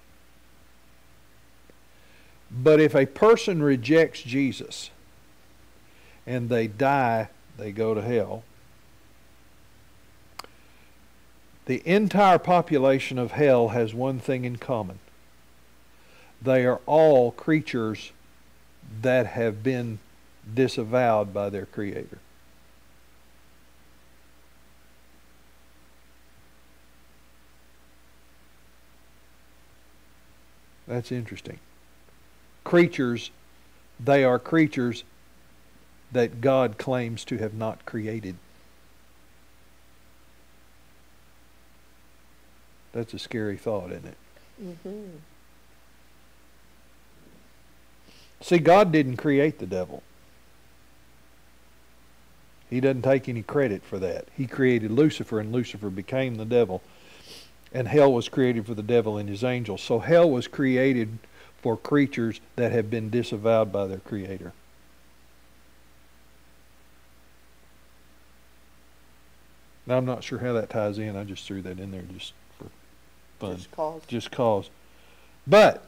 But if a person rejects Jesus and they die, they go to hell. The entire population of hell has one thing in common. They are all creatures that have been disavowed by their Creator. That's interesting. Creatures, they are creatures that God claims to have not created. That's a scary thought, isn't it? See, God didn't create the devil. He doesn't take any credit for that. He created Lucifer, and Lucifer became the devil. And hell was created for the devil and his angels. So hell was created for creatures that have been disavowed by their Creator. Now, I'm not sure how that ties in. I just threw that in there just for fun. Just cause. But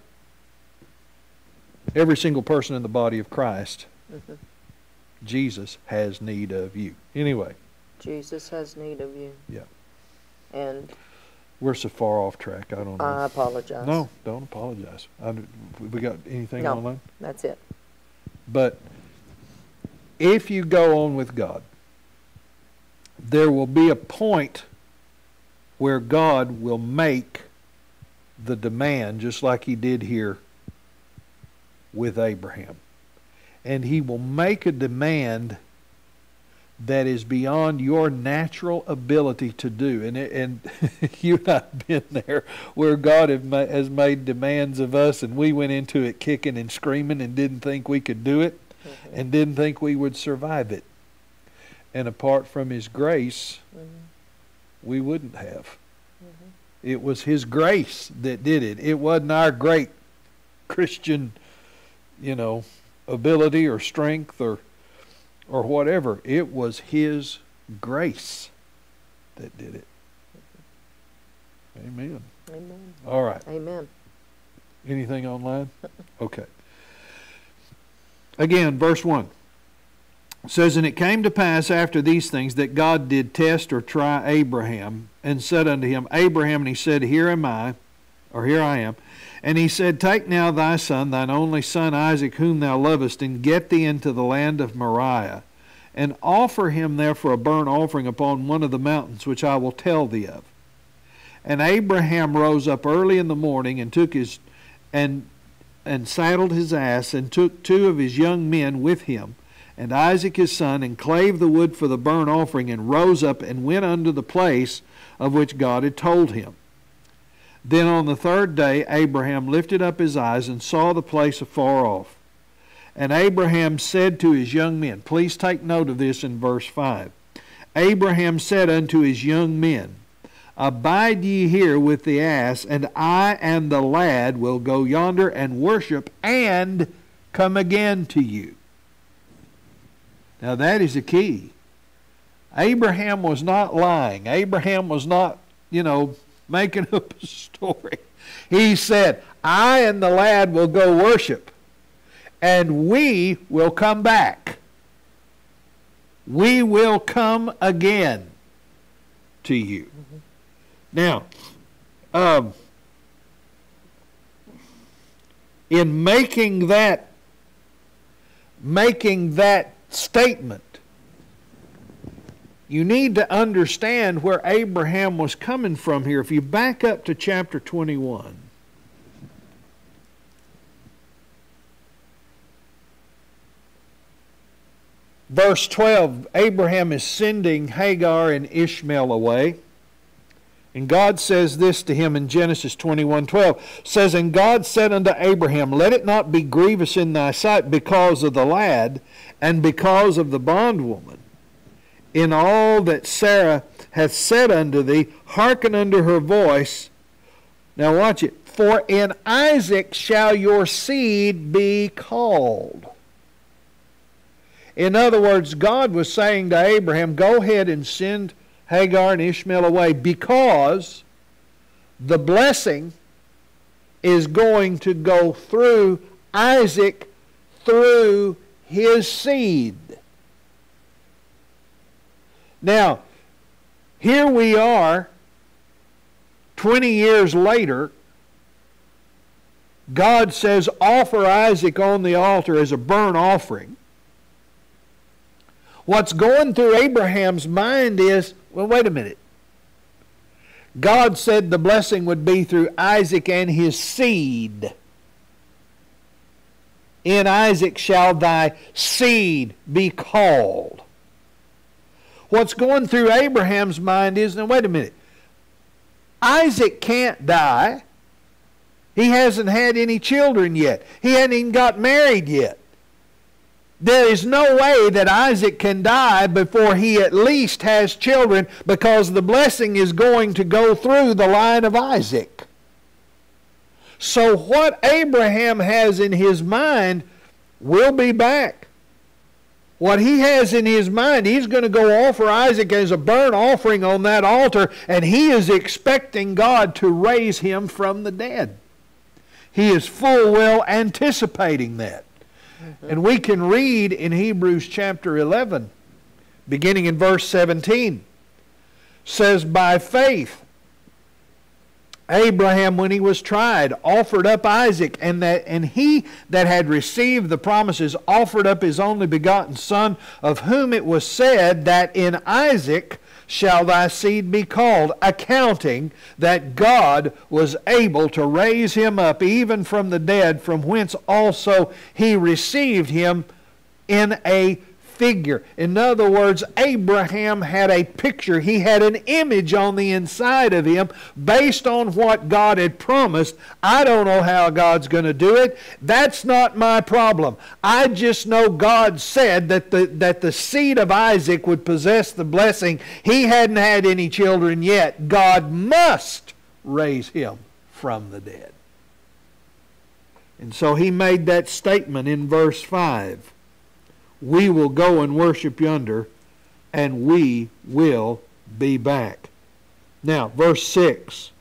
every single person in the body of Christ, Jesus has need of you. Anyway. Jesus has need of you. Yeah. And we're so far off track. I don't know. I apologize. No, don't apologize. We got anything online? That's it. But if you go on with God, there will be a point where God will make the demand, just like He did here with Abraham. And He will make a demand that is beyond your natural ability to do. And you and I have been there where God has made demands of us, and we went into it kicking and screaming and didn't think we could do it, and didn't think we would survive it. And apart from His grace, we wouldn't have. It was His grace that did it. It wasn't our great Christian, ability or strength or whatever. It was His grace that did it. Amen. Amen. All right. Amen. Anything online? Okay. Again, verse 1. It says, "And it came to pass after these things that God did test or try Abraham, and said unto him, Abraham, and he said, Here am I, or here I am. And he said, Take now thy son, thine only son Isaac, whom thou lovest, and get thee into the land of Moriah, and offer him there for a burnt offering upon one of the mountains which I will tell thee of. And Abraham rose up early in the morning, and took and saddled his ass, and took 2 of his young men with him, and Isaac his son, and clave the wood for the burnt offering, and rose up and went unto the place of which God had told him. Then on the 3rd day Abraham lifted up his eyes and saw the place afar off. And Abraham said to his young men," please take note of this in verse 5. "Abraham said unto his young men, Abide ye here with the ass, and I and the lad will go yonder and worship, and come again to you." Now that is the key. Abraham was not lying. Abraham was not, making up a story. He said, "I and the lad will go worship, and we will come back. We will come again to you." Now, in making that statement, you need to understand where Abraham was coming from here. If you back up to chapter 21, Verse 12, Abraham is sending Hagar and Ishmael away. And God says this to him in Genesis 21:12. Says, And God said unto Abraham, Let it not be grievous in thy sight because of the lad, and because of the bondwoman. In all that Sarah hath said unto thee, hearken unto her voice. Now watch it. For in Isaac shall your seed be called. In other words, God was saying to Abraham, go ahead and send Hagar and Ishmael away, because the blessing is going to go through Isaac, through his seed. Now, here we are, 20 years later. God says, offer Isaac on the altar as a burnt offering. What's going through Abraham's mind is, well, wait a minute. God said the blessing would be through Isaac and his seed. In Isaac shall thy seed be called. What's going through Abraham's mind is, now wait a minute. Isaac can't die. He hasn't had any children yet. He hasn't even got married yet. There is no way that Isaac can die before he at least has children, because the blessing is going to go through the line of Isaac. So what Abraham has in his mind will be back. What he has in his mind, he's going to go offer Isaac as a burnt offering on that altar, and he is expecting God to raise him from the dead. He is full well anticipating that. And we can read in Hebrews chapter 11, beginning in verse 17, says, By faith Abraham, when he was tried, offered up Isaac, and he that had received the promises offered up his only begotten son, of whom it was said that in Isaac shall thy seed be called, accounting that God was able to raise him up even from the dead, from whence also he received him in a figure. In other words, Abraham had a picture. He had an image on the inside of him based on what God had promised. I don't know how God's going to do it. That's not my problem. I just know God said that the seed of Isaac would possess the blessing. He hadn't had any children yet. God must raise him from the dead. And so he made that statement in verse 5. We will go and worship yonder, and we will be back. Now, verse 6.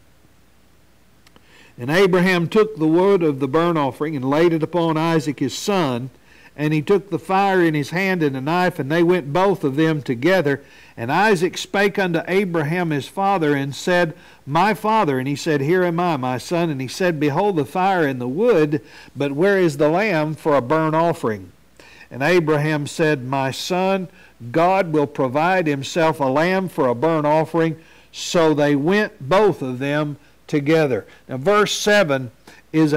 And Abraham took the wood of the burnt offering and laid it upon Isaac his son, and he took the fire in his hand and a knife, and they went both of them together. And Isaac spake unto Abraham his father, and said, My father. And he said, Here am I, my son. And he said, Behold the fire and the wood, but where is the lamb for a burnt offering? And Abraham said, My son, God will provide himself a lamb for a burnt offering. So they went both of them together. Now verse 7 verse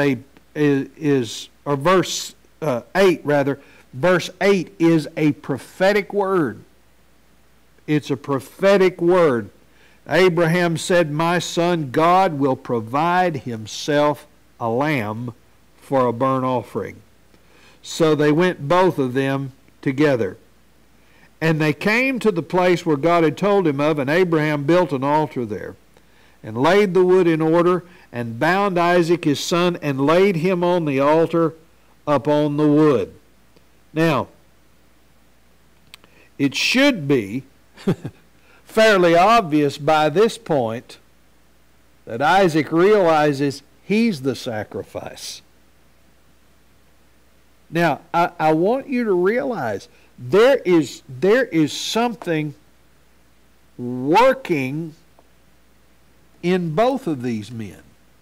8 rather. Verse 8 is a prophetic word. It's a prophetic word. Abraham said, My son, God will provide himself a lamb for a burnt offering. So they went both of them together. And they came to the place where God had told him of, and Abraham built an altar there, and laid the wood in order, and bound Isaac his son, and laid him on the altar upon the wood. Now, it should be fairly obvious by this point that Isaac realizes he's the sacrifice. Now, I want you to realize there is something working in both of these men.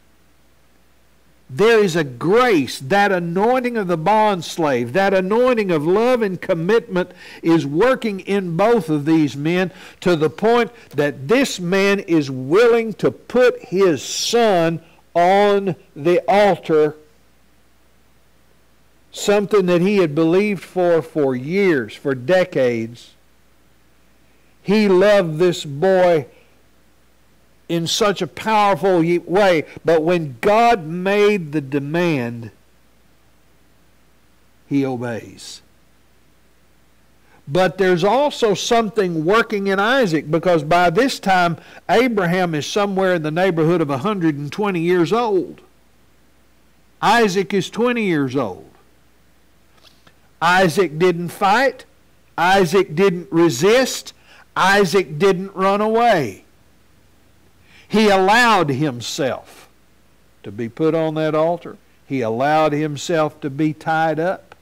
There is a grace, that anointing of the bondslave, that anointing of love and commitment is working in both of these men, to the point that this man is willing to put his son on the altar something that he had believed for years, for decades. He loved this boy in such a powerful way. But when God made the demand, he obeys. But there's also something working in Isaac, because by this time Abraham is somewhere in the neighborhood of 120 years old. Isaac is 20 years old. Isaac didn't fight. Isaac didn't resist. Isaac didn't run away. He allowed himself to be put on that altar. He allowed himself to be tied up.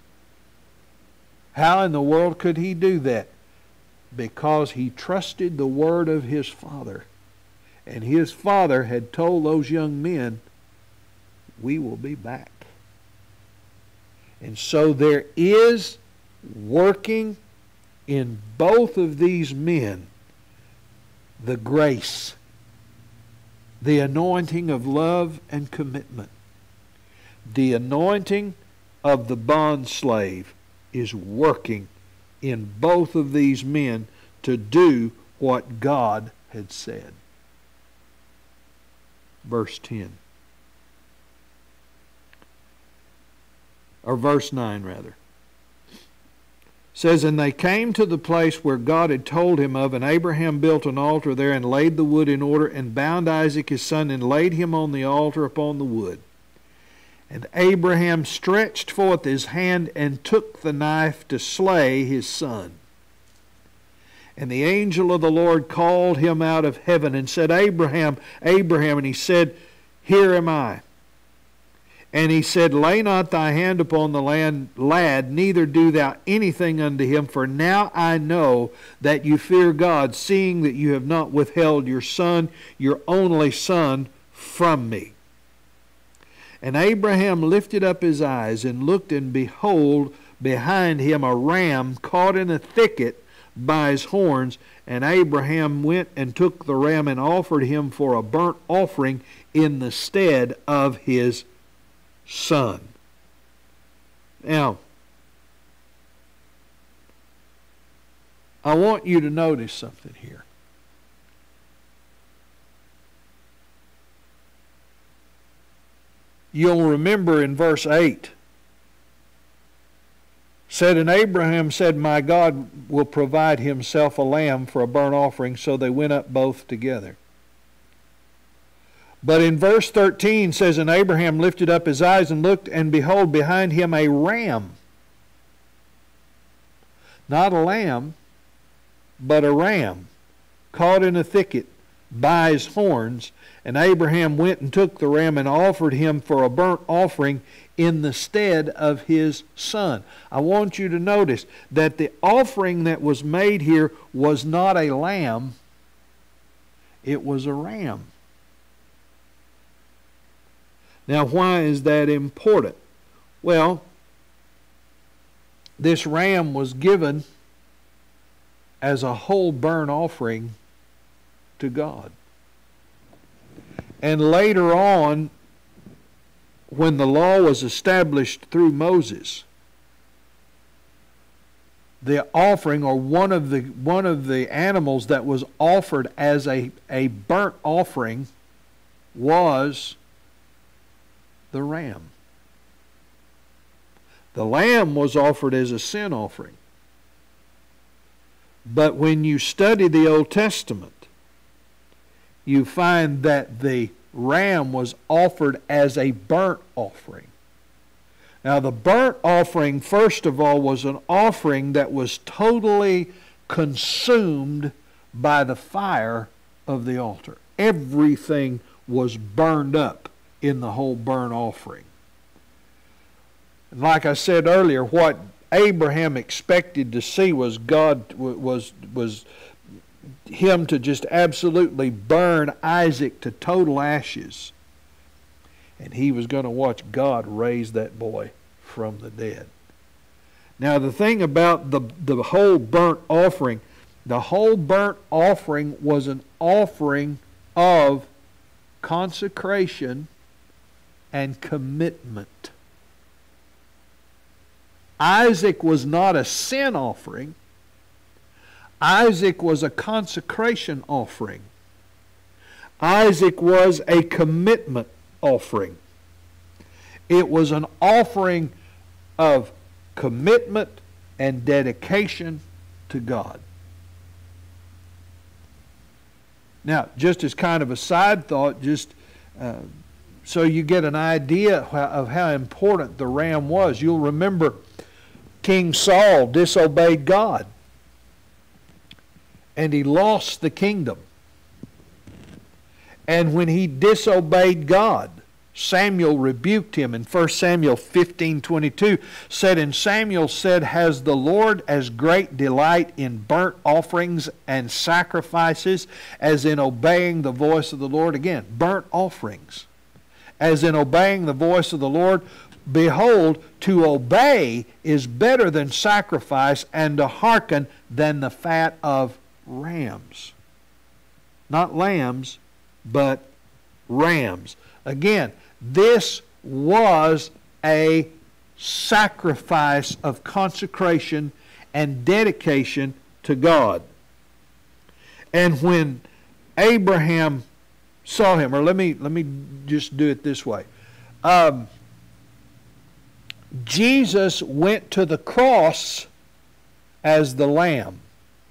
How in the world could he do that? Because he trusted the word of his father. And his father had told those young men, we will be back. And so there is working in both of these men the grace, the anointing of love and commitment. The anointing of the bond slave is working in both of these men to do what God had said. Verse 10. Or verse 9 rather. Says, and they came to the place where God had told him of, and Abraham built an altar there and laid the wood in order and bound Isaac his son and laid him on the altar upon the wood. And Abraham stretched forth his hand and took the knife to slay his son. And the angel of the Lord called him out of heaven and said, Abraham, Abraham. And he said, Here am I. And he said, Lay not thy hand upon the lad, neither do thou anything unto him, for now I know that you fear God, seeing that you have not withheld your son, your only son, from me. And Abraham lifted up his eyes and looked, and behold, behind him a ram caught in a thicket by his horns. And Abraham went and took the ram and offered him for a burnt offering in the stead of his son. Now, I want you to notice something here. You'll remember in verse 8, said, and Abraham said, My God will provide himself a lamb for a burnt offering. So they went up both together. But in verse 13 says, and Abraham lifted up his eyes and looked, and behold, behind him a ram. Not a lamb, but a ram, caught in a thicket by his horns. And Abraham went and took the ram and offered him for a burnt offering in the stead of his son. I want you to notice that the offering that was made here was not a lamb, it was a ram. Now, why is that important? Well, this ram was given as a whole burnt offering to God. And later on, when the law was established through Moses, the offering, or one of the animals that was offered as a burnt offering, was the ram. The lamb was offered as a sin offering. But when you study the Old Testament, you find that the ram was offered as a burnt offering. Now, the burnt offering, first of all, was an offering that was totally consumed by the fire of the altar. Everything was burned up in the whole burnt offering. And like I said earlier, what Abraham expected to see was was him to just absolutely burn Isaac to total ashes. And he was going to watch God raise that boy from the dead. Now, the thing about the whole burnt offering was an offering of consecration and commitment. Isaac was not a sin offering. Isaac was a consecration offering. Isaac was a commitment offering. It was an offering of commitment and dedication to God. Now, just as kind of a side thought, just so you get an idea of how important the ram was, you'll remember King Saul disobeyed God, and he lost the kingdom. And when he disobeyed God, Samuel rebuked him in 1 Samuel 15:22 said, and Samuel said, has the Lord as great delight in burnt offerings and sacrifices as in obeying the voice of the Lord? Again, burnt offerings. As in obeying the voice of the Lord, behold, to obey is better than sacrifice, and to hearken than the fat of rams. Not lambs, but rams. Again, this was a sacrifice of consecration and dedication to God. And when Abraham saw him, or let me just do it this way. Jesus went to the cross as the Lamb.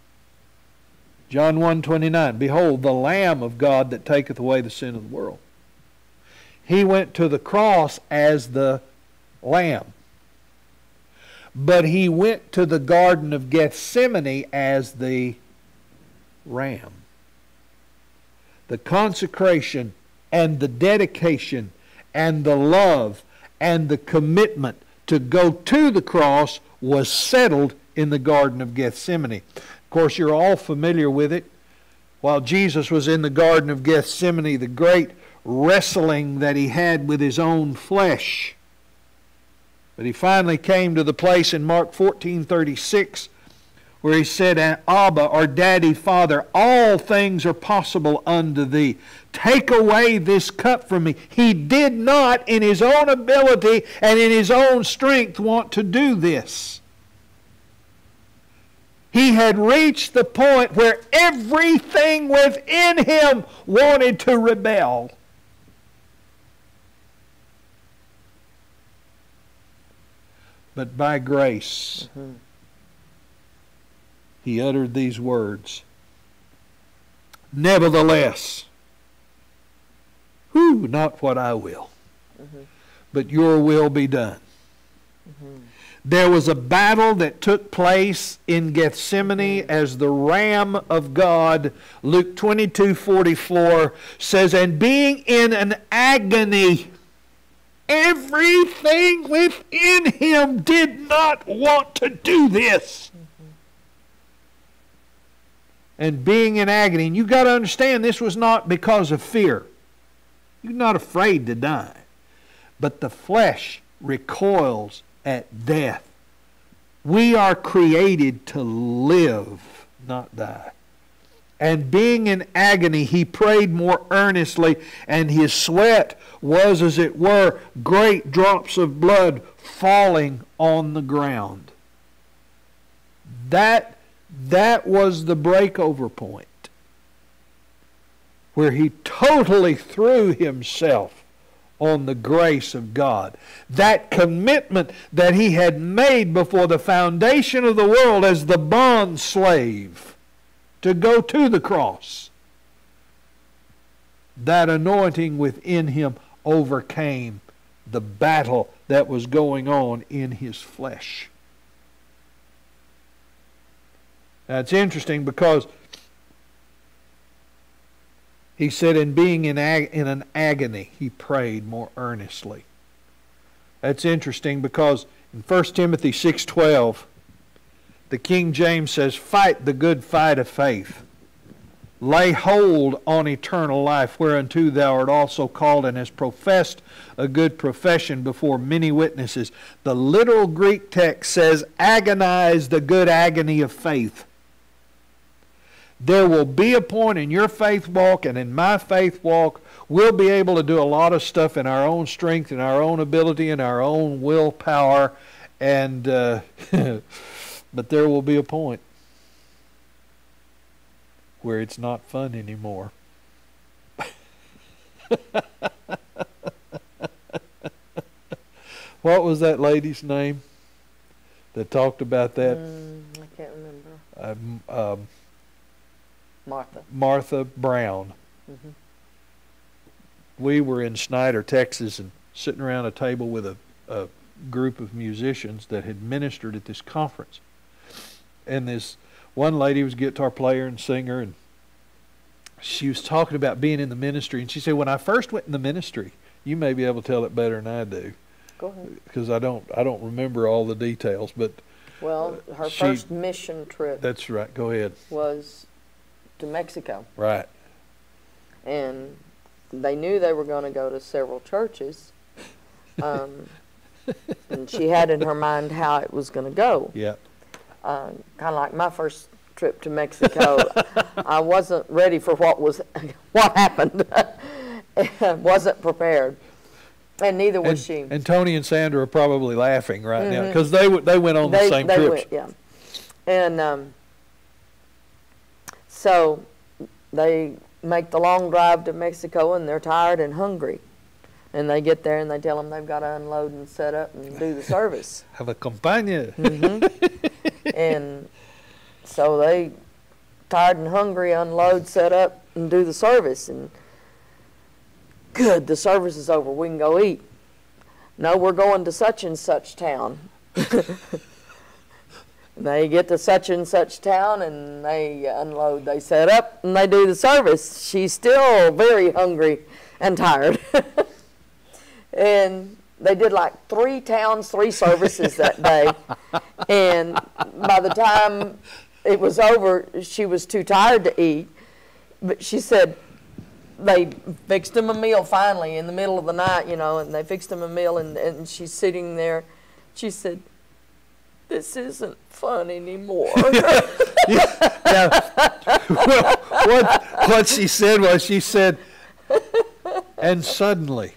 John 1:29, behold, the Lamb of God that taketh away the sin of the world. He went to the cross as the Lamb. But he went to the Garden of Gethsemane as the Ram. The consecration and the dedication and the love and the commitment to go to the cross was settled in the Garden of Gethsemane. Of course, you're all familiar with it. While Jesus was in the Garden of Gethsemane, the great wrestling that he had with his own flesh. But he finally came to the place in Mark 14:36 where he said, Abba, or Daddy, Father, all things are possible unto thee. Take away this cup from me. He did not, in his own ability and in his own strength, want to do this. He had reached the point where everything within him wanted to rebel. But by grace, he uttered these words. Nevertheless, not what I will, but your will be done. There was a battle that took place in Gethsemane as the Ram of God. Luke 22:44 says, and being in an agony, everything within him did not want to do this. And being in agony, and you've got to understand this was not because of fear. You're not afraid to die. But the flesh recoils at death. We are created to live, not die. And being in agony, he prayed more earnestly, and his sweat was, as it were, great drops of blood falling on the ground. That was the breakover point, where he totally threw himself on the grace of God. That commitment that he had made before the foundation of the world as the bond slave to go to the cross. That anointing within him overcame the battle that was going on in his flesh. Now it's interesting because he said, in being in an agony, he prayed more earnestly. That's interesting because in 1 Timothy 6:12, the King James says, fight the good fight of faith. Lay hold on eternal life, whereunto thou art also called, and hast professed a good profession before many witnesses. The literal Greek text says, agonize the good agony of faith. There will be a point in your faith walk and in my faith walk, we'll be able to do a lot of stuff in our own strength, in our own ability, in our own willpower, And but there will be a point where it's not fun anymore. What was that lady's name that talked about that? I can't remember. Martha. Martha Brown. Mhm. We were in Snyder, Texas, and sitting around a table with a group of musicians that had ministered at this conference. And this one lady was a guitar player and singer, and she was talking about being in the ministry. And she said, when I first went in the ministry, you may be able to tell it better than I do, Go ahead. because I don't remember all the details. But Well, her She- first mission trip that's right. Go ahead. was to Mexico. Right. And they knew they were going to go to several churches. And she had in her mind how it was going to go. Yeah. Kind of like my first trip to Mexico. I wasn't ready for what happened. Wasn't prepared. And neither was she. And Tony and Sandra are probably laughing right now because they went on the same trips. Went, yeah. And so they make the long drive to Mexico, and they're tired and hungry. And they get there and they tell them they've got to unload and set up and do the service. Have a companion. And so they, tired and hungry, unload, set up, and do the service. And good, the service is over. We can go eat. No, we're going to such and such town. They get to such and such town and they unload, they set up, and they do the service. She's still very hungry and tired. And they did like 3 towns, 3 services that day. And by the time it was over, she was too tired to eat. But she said they fixed him a meal finally in the middle of the night, and they fixed him a meal, and she's sitting there. She said, "This isn't fun anymore." Well, what she said was, and suddenly,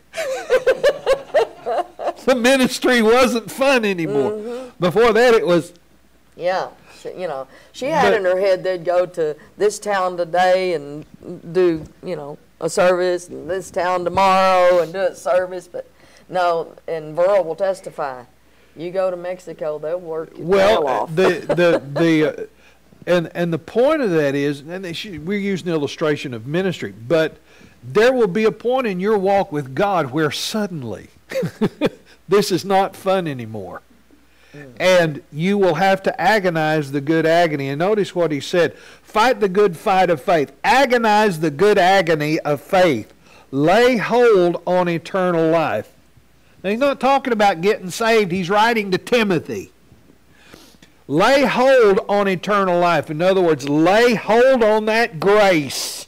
the ministry wasn't fun anymore. Before that, it was. Yeah, she had in her head they'd go to this town today and do, a service, and this town tomorrow and do a service, but no, and Burl will testify. You go to Mexico, they'll work your tail off. And the point of that is, and we're using the illustration of ministry, but there will be a point in your walk with God where suddenly this is not fun anymore. And you will have to agonize the good agony. And notice what he said. Fight the good fight of faith. Agonize the good agony of faith. Lay hold on eternal life. Now, he's not talking about getting saved. He's writing to Timothy. Lay hold on eternal life. In other words, lay hold on that grace.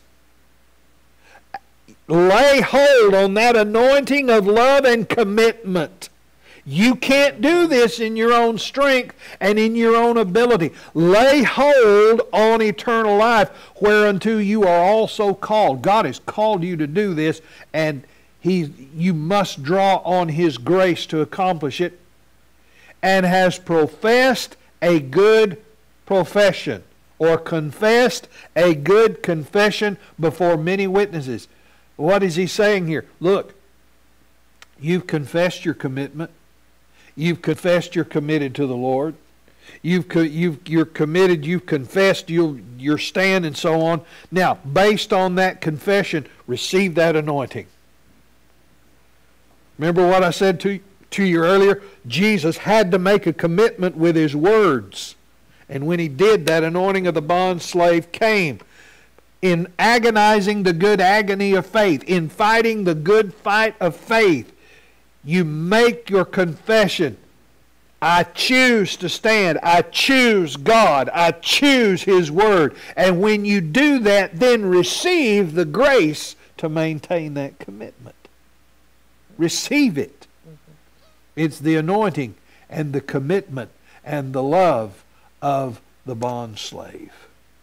Lay hold on that anointing of love and commitment. You can't do this in your own strength and in your own ability. Lay hold on eternal life, whereunto you are also called. God has called you to do this, and you must draw on His grace to accomplish it, and has professed a good profession, or confessed a good confession before many witnesses. What is he saying here? Look, you've confessed your commitment. You've confessed you're committed to the Lord. You're committed, you've confessed your stand and so on. Now, based on that confession, receive that anointing. Remember what I said to you earlier? Jesus had to make a commitment with His words. And when He did, that anointing of the bond slave came. In agonizing the good agony of faith, in fighting the good fight of faith, you make your confession. I choose to stand. I choose God. I choose His Word. And when you do that, then receive the grace to maintain that commitment. Receive it. It's the anointing and the commitment and the love of the bond slave.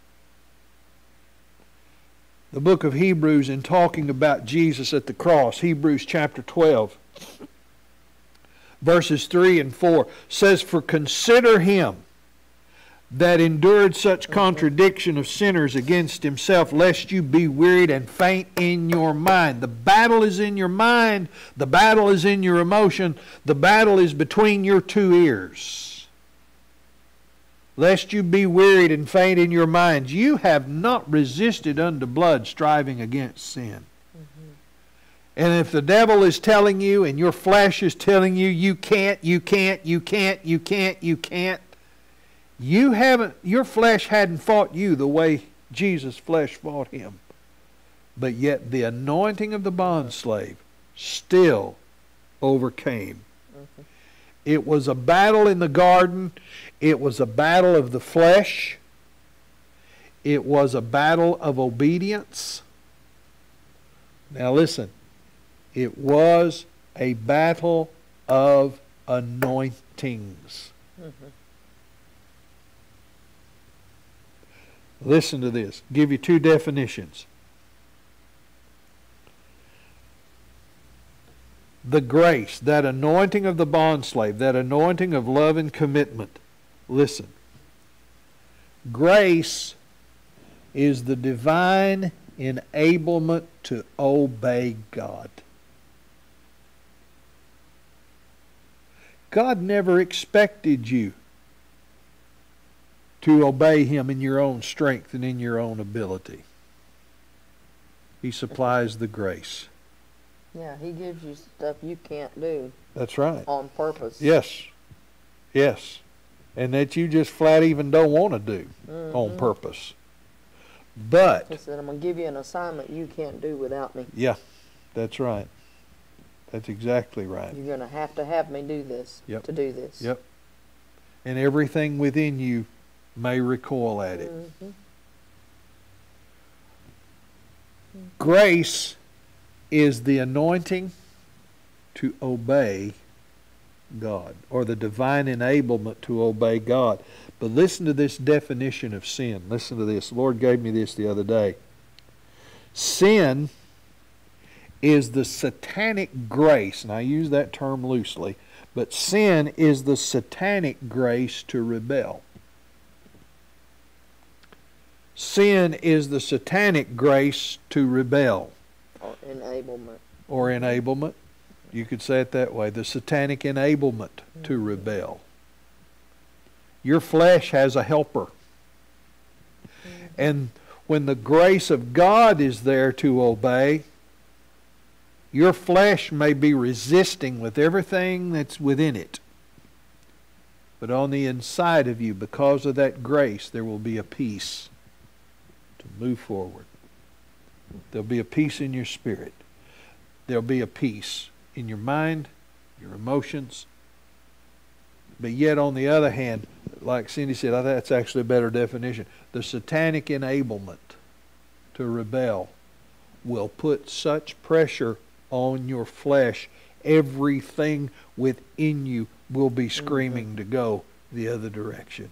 The book of Hebrews, in talking about Jesus at the cross, Hebrews chapter 12, verses 3 and 4 says, "For consider him that endured such contradiction of sinners against himself, lest you be wearied and faint in your mind." The battle is in your mind. The battle is in your emotion. The battle is between your two ears. "Lest you be wearied and faint in your minds. You have not resisted unto blood, striving against sin." And if the devil is telling you and your flesh is telling you, you can't, you can't, you can't, you can't, you can't, your flesh hadn't fought you the way Jesus' flesh fought him. But yet the anointing of the bondslave still overcame. It was a battle in the garden. It was a battle of the flesh. It was a battle of obedience. Now listen, it was a battle of anointings. Listen to this. I'll give you two definitions. The grace, that anointing of the bondslave, that anointing of love and commitment. Listen. Grace is the divine enablement to obey God. God never expected you to obey him in your own strength and in your own ability. He supplies the grace. Yeah, he gives you stuff you can't do. That's right. On purpose. Yes. Yes. And that you just flat even don't want to do on purpose. But he said, "I'm going to give you an assignment you can't do without me." Yeah, that's right. That's exactly right. You're going to have me do this to do this. Yep. And everything within you may recoil at it. Grace is the anointing to obey God, or the divine enablement to obey God. But listen to this definition of sin. Listen to this. The Lord gave me this the other day. Sin is the satanic grace, and I use that term loosely, but sin is the satanic grace to rebel. Sin is the satanic grace to rebel. Or enablement. Or enablement. You could say it that way. The satanic enablement to rebel. Your flesh has a helper. And when the grace of God is there to obey, your flesh may be resisting with everything that's within it. But on the inside of you, because of that grace, there will be a peace to move forward. There'll be a peace in your spirit. There'll be a peace in your mind, your emotions. But yet on the other hand, like Cindy said, I think that's actually a better definition. The satanic enablement to rebel will put such pressure on your flesh, everything within you will be screaming to go the other direction.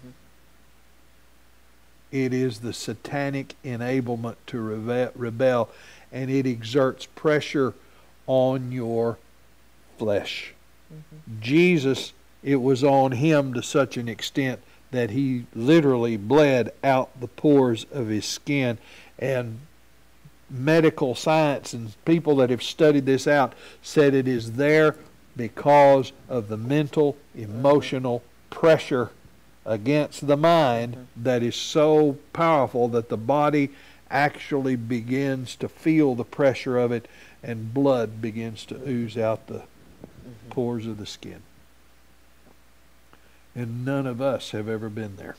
It is the satanic enablement to rebel, and it exerts pressure on your flesh. Jesus, it was on him to such an extent that he literally bled out the pores of his skin. And medical science and people that have studied this out said it is there because of the mental, emotional pressure against the mind that is so powerful that the body actually begins to feel the pressure of it, and blood begins to ooze out the pores of the skin. And none of us have ever been there.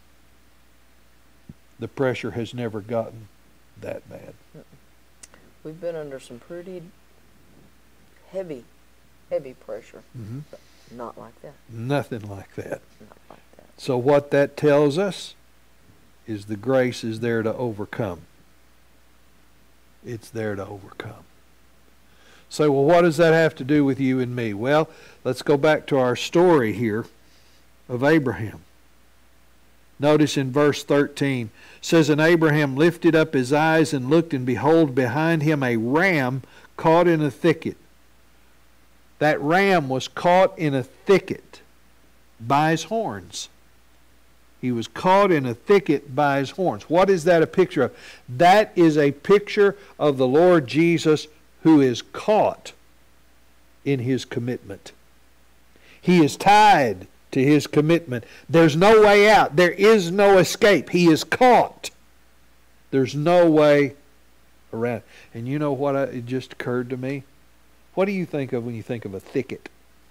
The pressure has never gotten that bad. We've been under some pretty heavy pressure. But not like that. Nothing like that. Not like that. So what that tells us is the grace is there to overcome. It's there to overcome. So, well, what does that have to do with you and me? Well, let's go back to our story here of Abraham. Notice in verse 13, it says, "And Abraham lifted up his eyes and looked, and behold, behind him a ram caught in a thicket. That ram was caught in a thicket by his horns. He was caught in a thicket by his horns. What is that a picture of? That is a picture of the Lord Jesus who is caught in his commitment. He is tied to his commitment. There's no way out. There is no escape. He is caught. There's no way around. And you know what? It just occurred to me. What do you think of when you think of a thicket?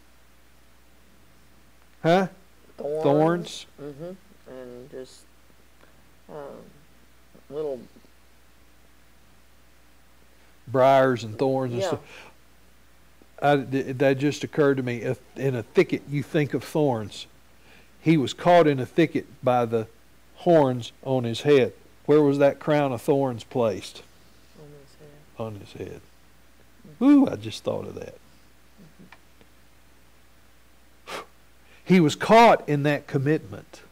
Huh? Thorns. Mm-hmm. And just little briars and thorns and stuff. That just occurred to me. In a thicket, you think of thorns. He was caught in a thicket by the horns on his head. Where was that crown of thorns placed? on his head. On his head. Ooh, I just thought of that. He was caught in that commitment.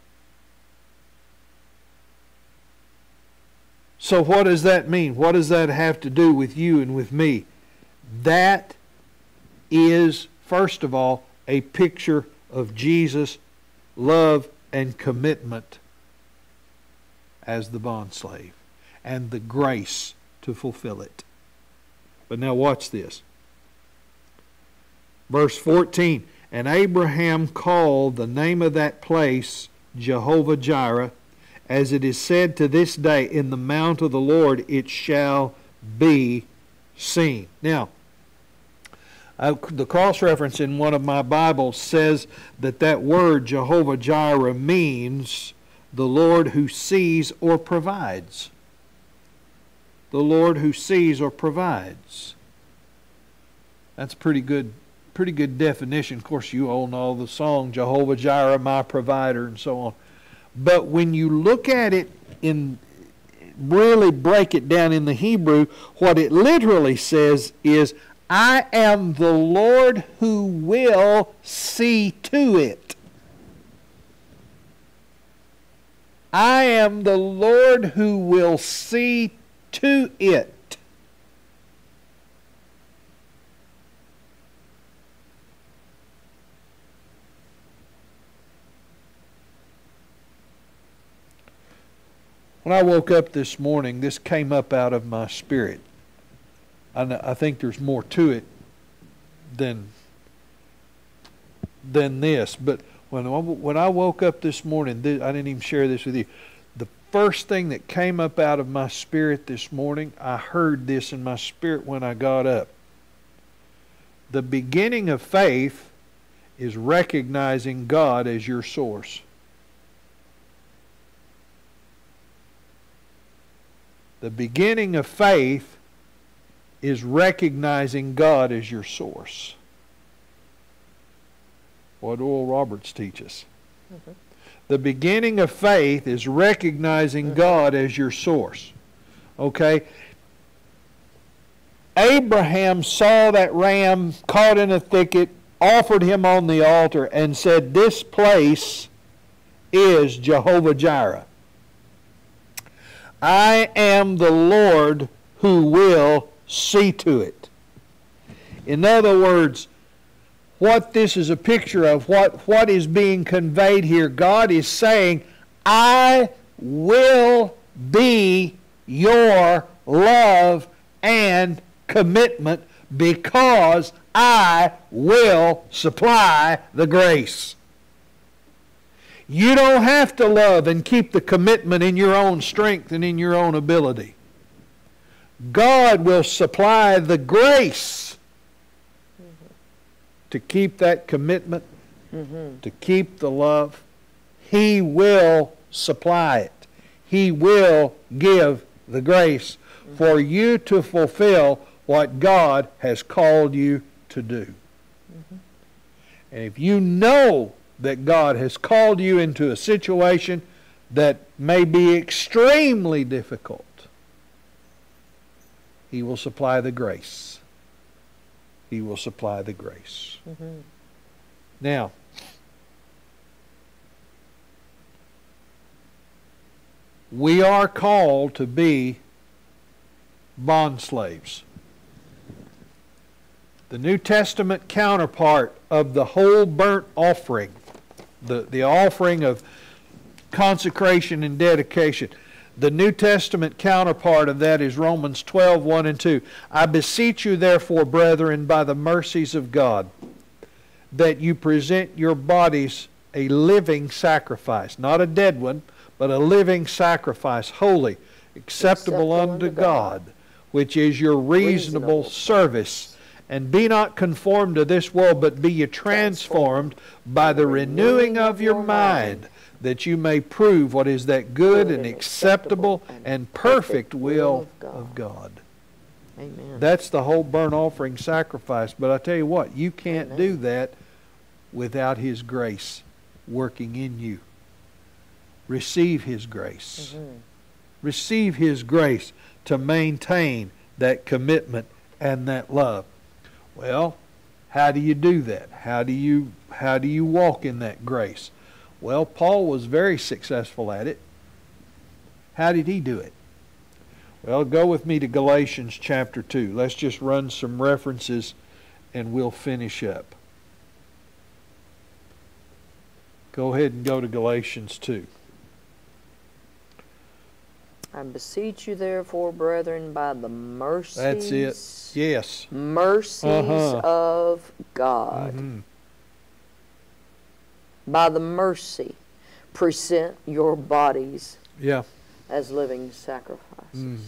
So what does that mean? What does that have to do with you and with me? That is, first of all, a picture of Jesus' love and commitment as the bondslave and the grace to fulfill it. But now watch this. Verse 14, and Abraham called the name of that place Jehovah-Jireh, as it is said to this day, in the mount of the Lord it shall be seen. Now, the cross-reference in one of my Bibles says that word Jehovah-Jireh means the Lord who sees or provides. The Lord who sees or provides. That's pretty good definition. Of course, you all know the song, Jehovah-Jireh, my provider, and so on. But when you look at it really break it down in the Hebrew, what it literally says is, I am the Lord who will see to it. I am the Lord who will see to it. When I woke up this morning, this came up out of my spirit. I think there's more to it than this. But when I woke up this morning, I didn't even share this with you. The first thing that came up out of my spirit this morning, I heard this in my spirit when I got up. The beginning of faith is recognizing God as your source. The beginning of faith is recognizing God as your source. What Oral Roberts teaches. Mm-hmm. The beginning of faith is recognizing God as your source. Okay? Abraham saw that ram caught in a thicket, offered him on the altar, and said, this place is Jehovah-Jireh. I am the Lord who will see to it. In other words, what this is a picture of, what is being conveyed here, God is saying, I will be your love and commitment because I will supply the grace. You don't have to love and keep the commitment in your own strength and in your own ability. God will supply the grace to keep that commitment, to keep the love. He will supply it. He will give the grace for you to fulfill what God has called you to do. And if you know that God has called you into a situation that may be extremely difficult, He will supply the grace. He will supply the grace. Now, we are called to be bondslaves. The New Testament counterpart of the whole burnt offering, the offering of consecration and dedication. The New Testament counterpart of that is Romans 12, 1 and 2. I beseech you therefore, brethren, by the mercies of God, that you present your bodies a living sacrifice, not a dead one, but a living sacrifice, holy, acceptable unto God, which is your reasonable service. And be not conformed to this world, but be ye transformed by the renewing of your mind, that you may prove what is that good and acceptable and perfect will of God. Amen. That's the whole burnt offering sacrifice. But I tell you what, you can't do that without His grace working in you. Receive His grace. Receive His grace to maintain that commitment and that love. Well, how do you do that? How do you walk in that grace? Well, Paul was very successful at it. How did he do it? Well, go with me to Galatians chapter 2. Let's just run some references and we'll finish up. Go ahead and go to Galatians 2. I beseech you therefore, brethren, by the mercies. That's it. Yes. Mercies of God. By the mercy, present your bodies as living sacrifices.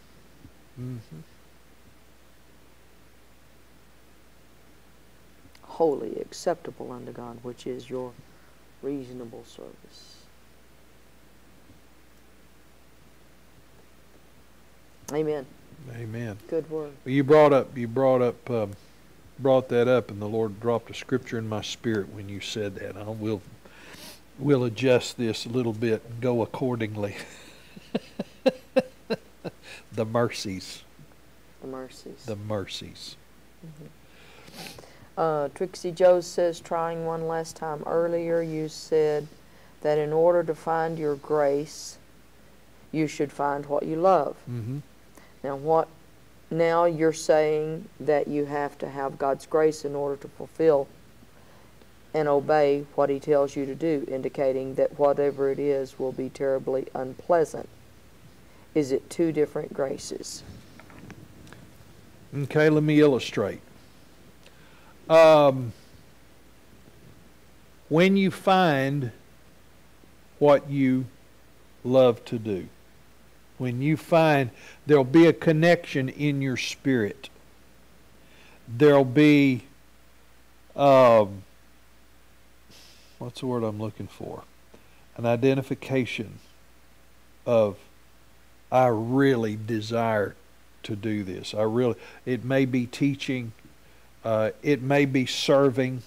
Holy, acceptable unto God, which is your reasonable service. Amen. Amen. Good word. Well, you brought that up, and the Lord dropped a scripture in my spirit when you said that. We'll adjust this a little bit and go accordingly. The mercies. The mercies. The mercies. Trixie Joe says, trying one last time earlier, you said that in order to find your grace, you should find what you love. Now you're saying that you have to have God's grace in order to fulfill and obey what He tells you to do, indicating that whatever it is will be terribly unpleasant. Is it two different graces? Okay, let me illustrate. When you find what you love to do, when you find there'll be a connection in your spirit, there'll be, what's the word I'm looking for? An identification of, I really desire to do this. It may be teaching, it may be serving,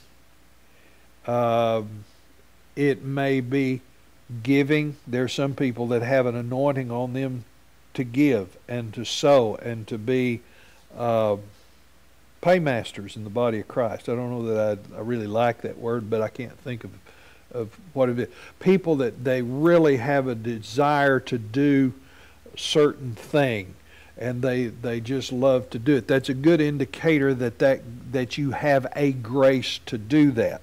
it may be giving. There's some people that have an anointing on them to give and to sow and to be paymasters in the body of Christ. I don't know that I really like that word, but I can't think of what it is. People that they really have a desire to do a certain thing, and they just love to do it. That's a good indicator that you have a grace to do that.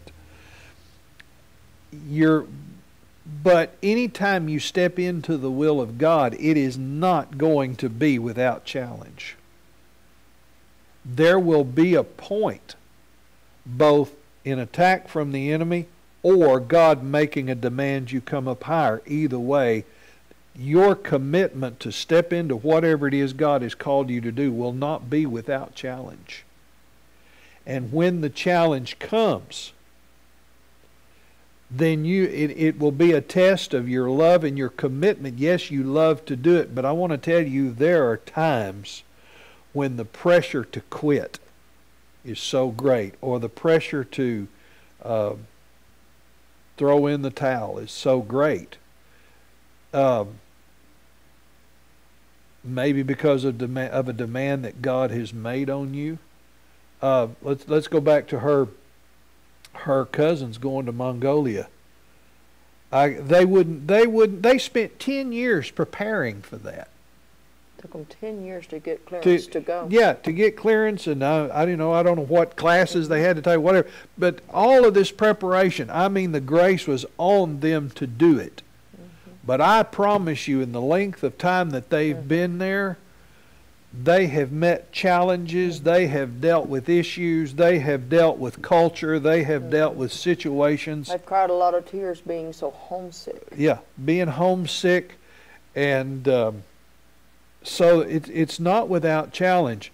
But anytime you step into the will of God, it is not going to be without challenge. There will be a point, both in attack from the enemy or God making a demand you come up higher. Either way, your commitment to step into whatever it is God has called you to do will not be without challenge. And when the challenge comes, then it will be a test of your love and your commitment. Yes, you love to do it, but I want to tell you there are times when the pressure to quit is so great, or the pressure to throw in the towel is so great. Maybe because of a demand that God has made on you. Let's go back to her cousins going to Mongolia. They spent 10 years preparing for that. Took them 10 years to get clearance to go. Yeah, to get clearance, and I don't know what classes they had to take, whatever. But all of this preparation, I mean, the grace was on them to do it. But I promise you, in the length of time that they've been there, they have met challenges, they have dealt with issues, they have dealt with culture, they have dealt with situations. I've cried a lot of tears being so homesick. Yeah, being homesick, and so it's not without challenge.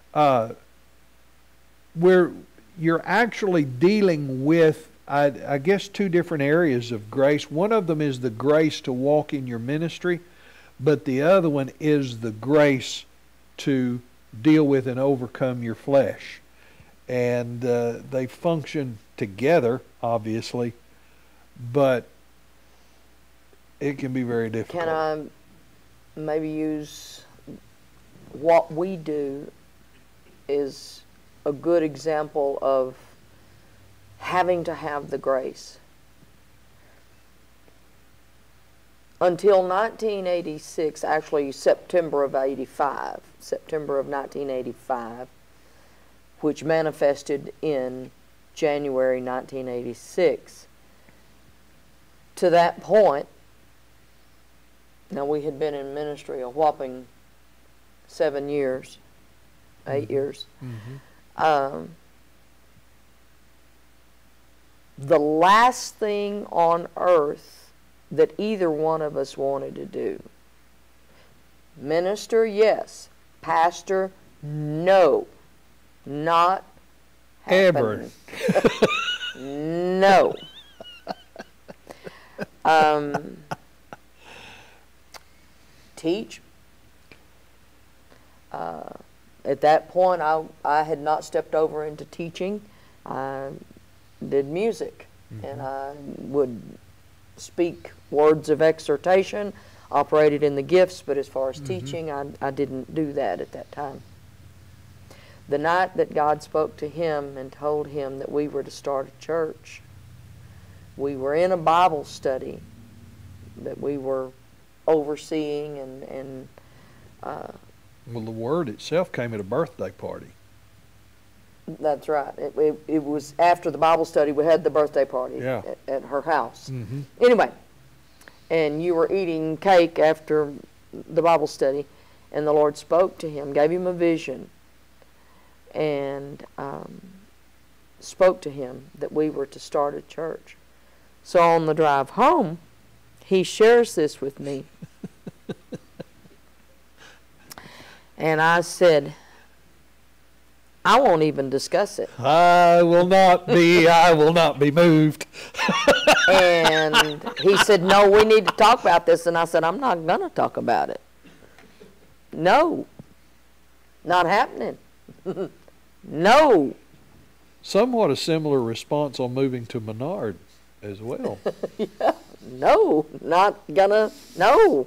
You're actually dealing with, I guess, two different areas of grace. One of them is the grace to walk in your ministry, but the other one is the grace to deal with and overcome your flesh. And they function together, obviously, but it can be very difficult. Can I maybe use what we do is a good example of having to have the grace. Until 1986, actually September of 1985, which manifested in January 1986. To that point, now we had been in ministry a whopping 7 years, 8 years. The last thing on earth that either one of us wanted to do. Minister, yes. Pastor, no. Not happening. Ever. No. Teach. At that point, I had not stepped over into teaching. I did music, and I would speak words of exhortation, operated in the gifts, but as far as teaching, I didn't do that at that time. The night that God spoke to him and told him that we were to start a church, we were in a Bible study that we were overseeing, and well, the word itself came at a birthday party. That's right. It was after the Bible study. We had the birthday party at her house. Anyway, and you were eating cake after the Bible study, and the Lord spoke to him, gave him a vision, and spoke to him that we were to start a church. So on the drive home, he shares this with me. And I said, I won't even discuss it. I will not be moved. And he said, no, we need to talk about this. And I said, I'm not going to talk about it. No, not happening. No. Somewhat a similar response on moving to Menard as well. Yeah, no, not gonna, no.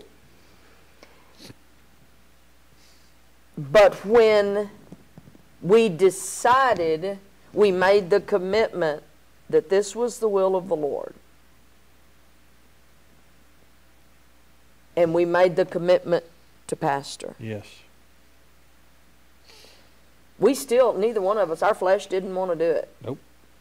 But when we decided, we made the commitment that this was the will of the Lord. And we made the commitment to pastor. Yes. We still, neither one of us, our flesh didn't want to do it. Nope.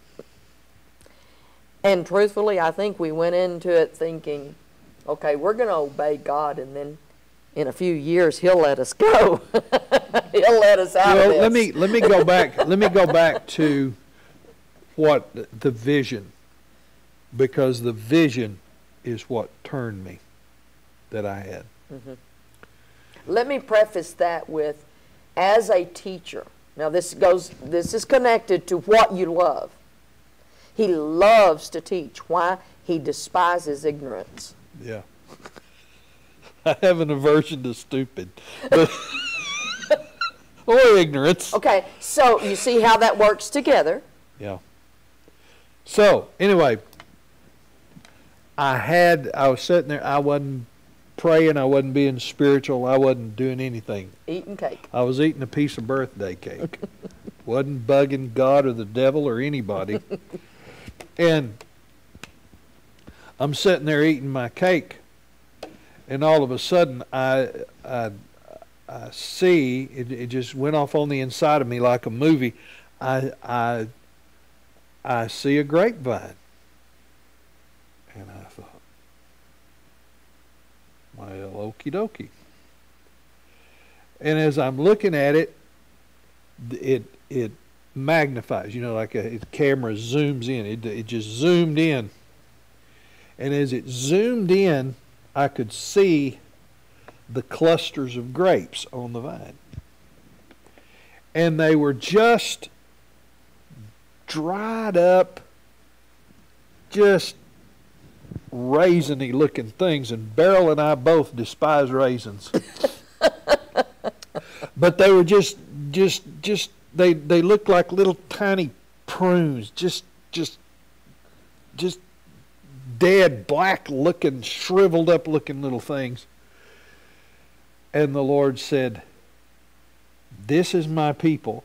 And truthfully, I think we went into it thinking, okay, we're going to obey God, and then in a few years He'll let us go. He'll let us out of this. Let me go back. Let me go back to what the vision, because the vision is what turned me that I had. Let me preface that with, as a teacher. Now this is connected to what you love. He loves to teach. Why? He despises ignorance. Yeah. I have an aversion to stupid. But or ignorance. Okay, so you see how that works together. Yeah. So, anyway, I was sitting there, I wasn't praying, I wasn't being spiritual, I wasn't doing anything. Eating cake. I was eating a piece of birthday cake. Wasn't bugging God or the devil or anybody. And I'm sitting there eating my cake, and all of a sudden I see, it just went off on the inside of me like a movie. I see a grapevine. And I thought, well, okie dokie. And as I'm looking at it, it magnifies, like a camera zooms in. It just zoomed in. And as it zoomed in, I could see the clusters of grapes on the vine. And they were just dried up, just raisiny looking things. And Beryl and I both despise raisins. But they were just they looked like little tiny prunes, just dead, black looking, shriveled up looking little things. And the Lord said, this is my people.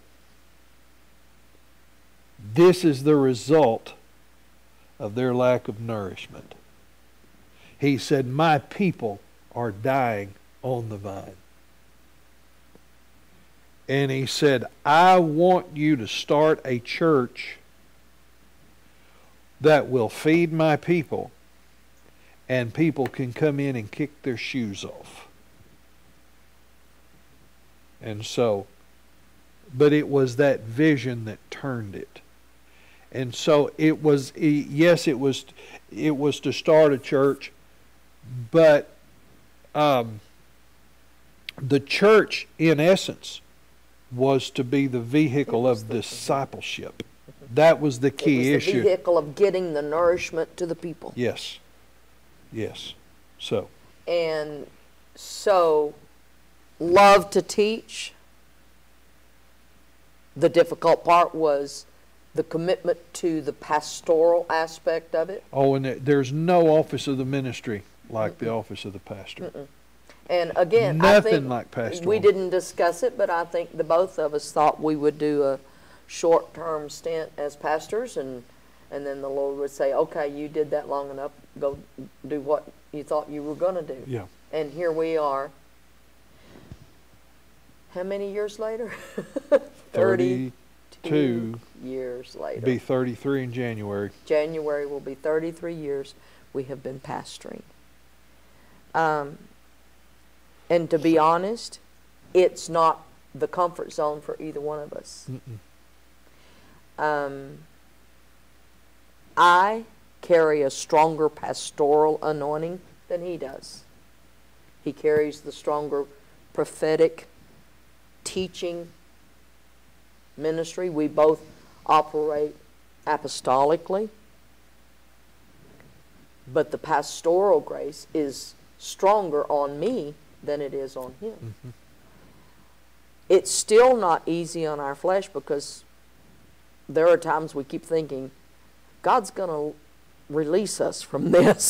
This is the result of their lack of nourishment. He said, my people are dying on the vine. And he said, I want you to start a church that will feed my people, and people can come in and kick their shoes off. And so, but it was that vision that turned it. And so it was, yes, it was to start a church, but the church, in essence, was to be the vehicle of discipleship. That was the key issue. It was the vehicle of getting the nourishment to the people. Yes. Yes. So. And so, love to teach. The difficult part was the commitment to the pastoral aspect of it. Oh, and there's no office of the ministry like the office of the pastor. And again, nothing I think like pastoral. We didn't discuss it, but I think the both of us thought we would do a short-term stint as pastors, and then the Lord would say, okay, you did that long enough, go do what you thought you were going to do. Yeah. And here we are. How many years later? 32 years later. Be 33 in January. January will be 33 years we have been pastoring. And to be honest, it's not the comfort zone for either one of us. I carry a stronger pastoral anointing than he does. He carries the stronger prophetic teaching ministry. We both operate apostolically. But the pastoral grace is stronger on me than it is on him. It's still not easy on our flesh, because there are times we keep thinking, God's going to release us from this.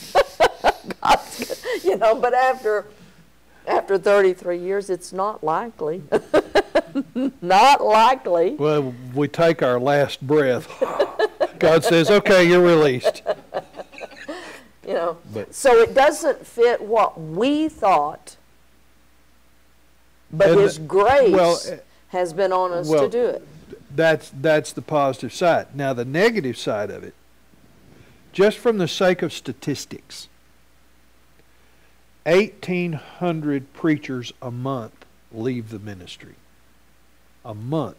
But after 33 years, it's not likely. Not likely. Well, we take our last breath. God says, okay, you're released. So it doesn't fit what we thought, but his grace has been on us to do it. That's the positive side. Now, the negative side of it, just from the sake of statistics, 1,800 preachers a month leave the ministry. A month.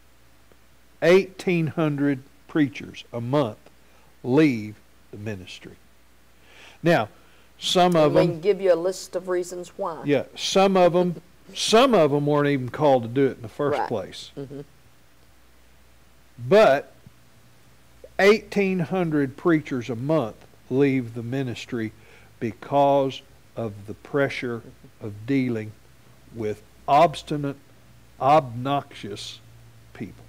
1,800 preachers a month leave the ministry. Now, some of them... We can give you a list of reasons why. Yeah, some of them weren't even called to do it in the first place. But 1,800 preachers a month leave the ministry because of the pressure of dealing with obstinate, obnoxious people.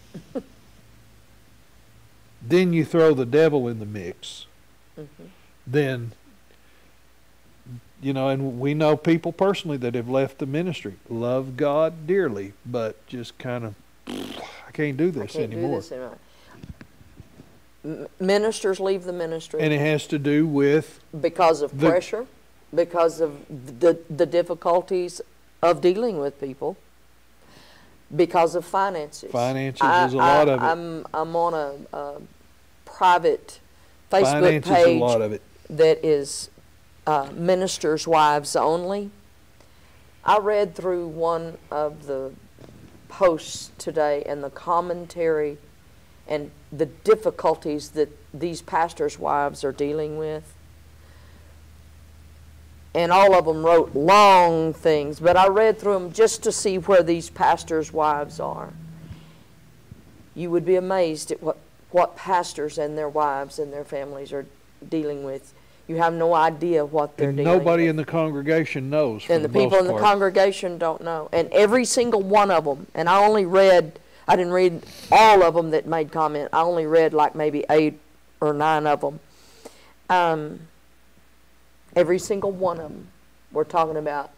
Then you throw the devil in the mix. Then, and we know people personally that have left the ministry, love God dearly, but just kind of, I can't do this anymore. Ministers leave the ministry. And it has to do with... Because of pressure, because of the difficulties of dealing with people because of finances. Finances is a lot of it. I'm on a private Facebook Finances is a page lot of it. that is ministers' wives only. I read through one of the posts today and the commentary and the difficulties that these pastors' wives are dealing with. And all of them wrote long things, but I read through them just to see where these pastors' wives are. You would be amazed at what pastors and their wives and their families are dealing with. You have no idea what they're dealing with. And nobody in the congregation knows. And the people in the congregation don't know. And every single one of them, and I didn't read all of them that made comment. I only read like maybe 8 or 9 of them. Every single one of them were talking about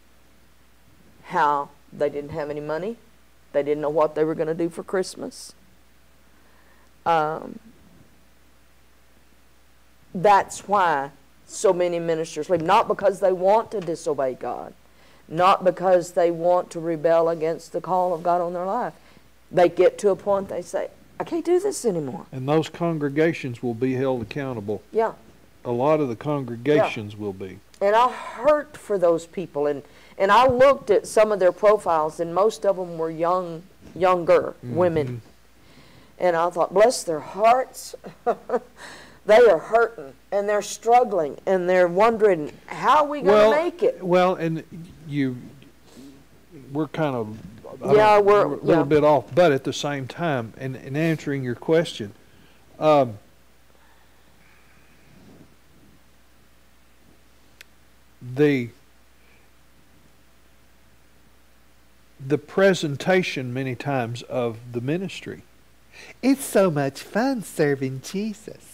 how they didn't have any money. They didn't know what they were going to do for Christmas. That's why so many ministers leave. Not because they want to disobey God. Not because they want to rebel against the call of God on their life. They get to a point they say, I can't do this anymore. And those congregations will be held accountable. Yeah. A lot of the congregations will be. And I hurt for those people. And I looked at some of their profiles, and most of them were younger women. And I thought, bless their hearts. They are hurting, and they're struggling, and they're wondering, how are we going to make it? Well, and we're kind of we're a little bit off, but at the same time, in answering your question, the presentation many times of the ministry. It's so much fun serving Jesus.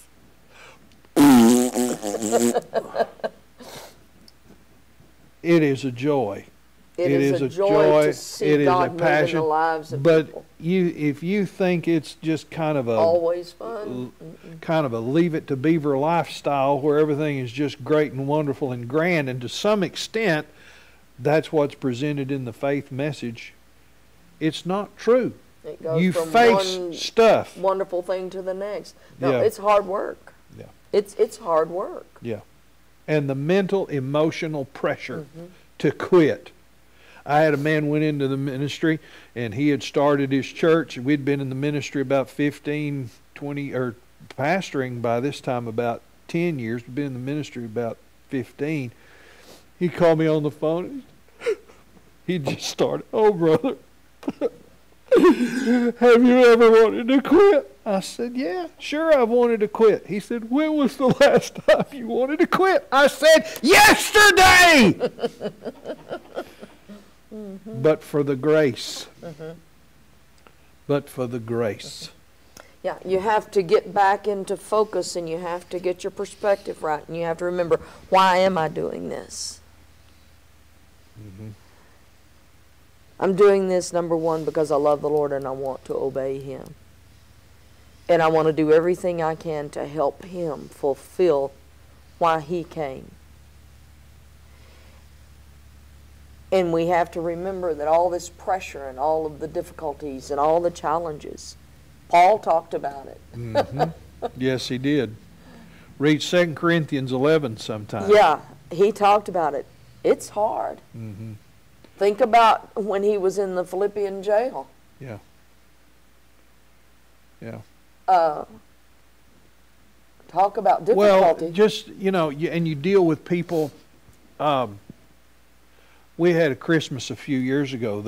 It is a joy. It is a joy to see God move in the lives of people. But if you think it's just kind of a always fun, kind of a leave it to Beaver lifestyle where everything is just great and wonderful and grand, and to some extent that's what's presented in the faith message, it's not true. It goes you from face one stuff, wonderful thing to the next. No, it's hard work. Yeah, it's hard work. Yeah, and the mental, emotional pressure to quit. I had a man went into the ministry, and he had started his church. We'd been in the ministry about 15, 20, or pastoring by this time about 10 years. We'd been in the ministry about 15. He called me on the phone. He just started, oh, brother, have you ever wanted to quit? I said, yeah, sure I've wanted to quit. He said, when was the last time you wanted to quit? I said, yesterday! But for the grace. But for the grace. Yeah, you have to get back into focus, and you have to get your perspective right, and you have to remember, why am I doing this? I'm doing this, number one, because I love the Lord and I want to obey Him. And I want to do everything I can to help Him fulfill why He came. And we have to remember that all this pressure and all of the difficulties and all the challenges, Paul talked about it. Yes, he did. Read 2 Corinthians 11 sometime. Yeah, he talked about it. It's hard. Think about when he was in the Philippian jail. Yeah. Yeah. Talk about difficulty. Well, just, and you deal with people. We had a Christmas a few years ago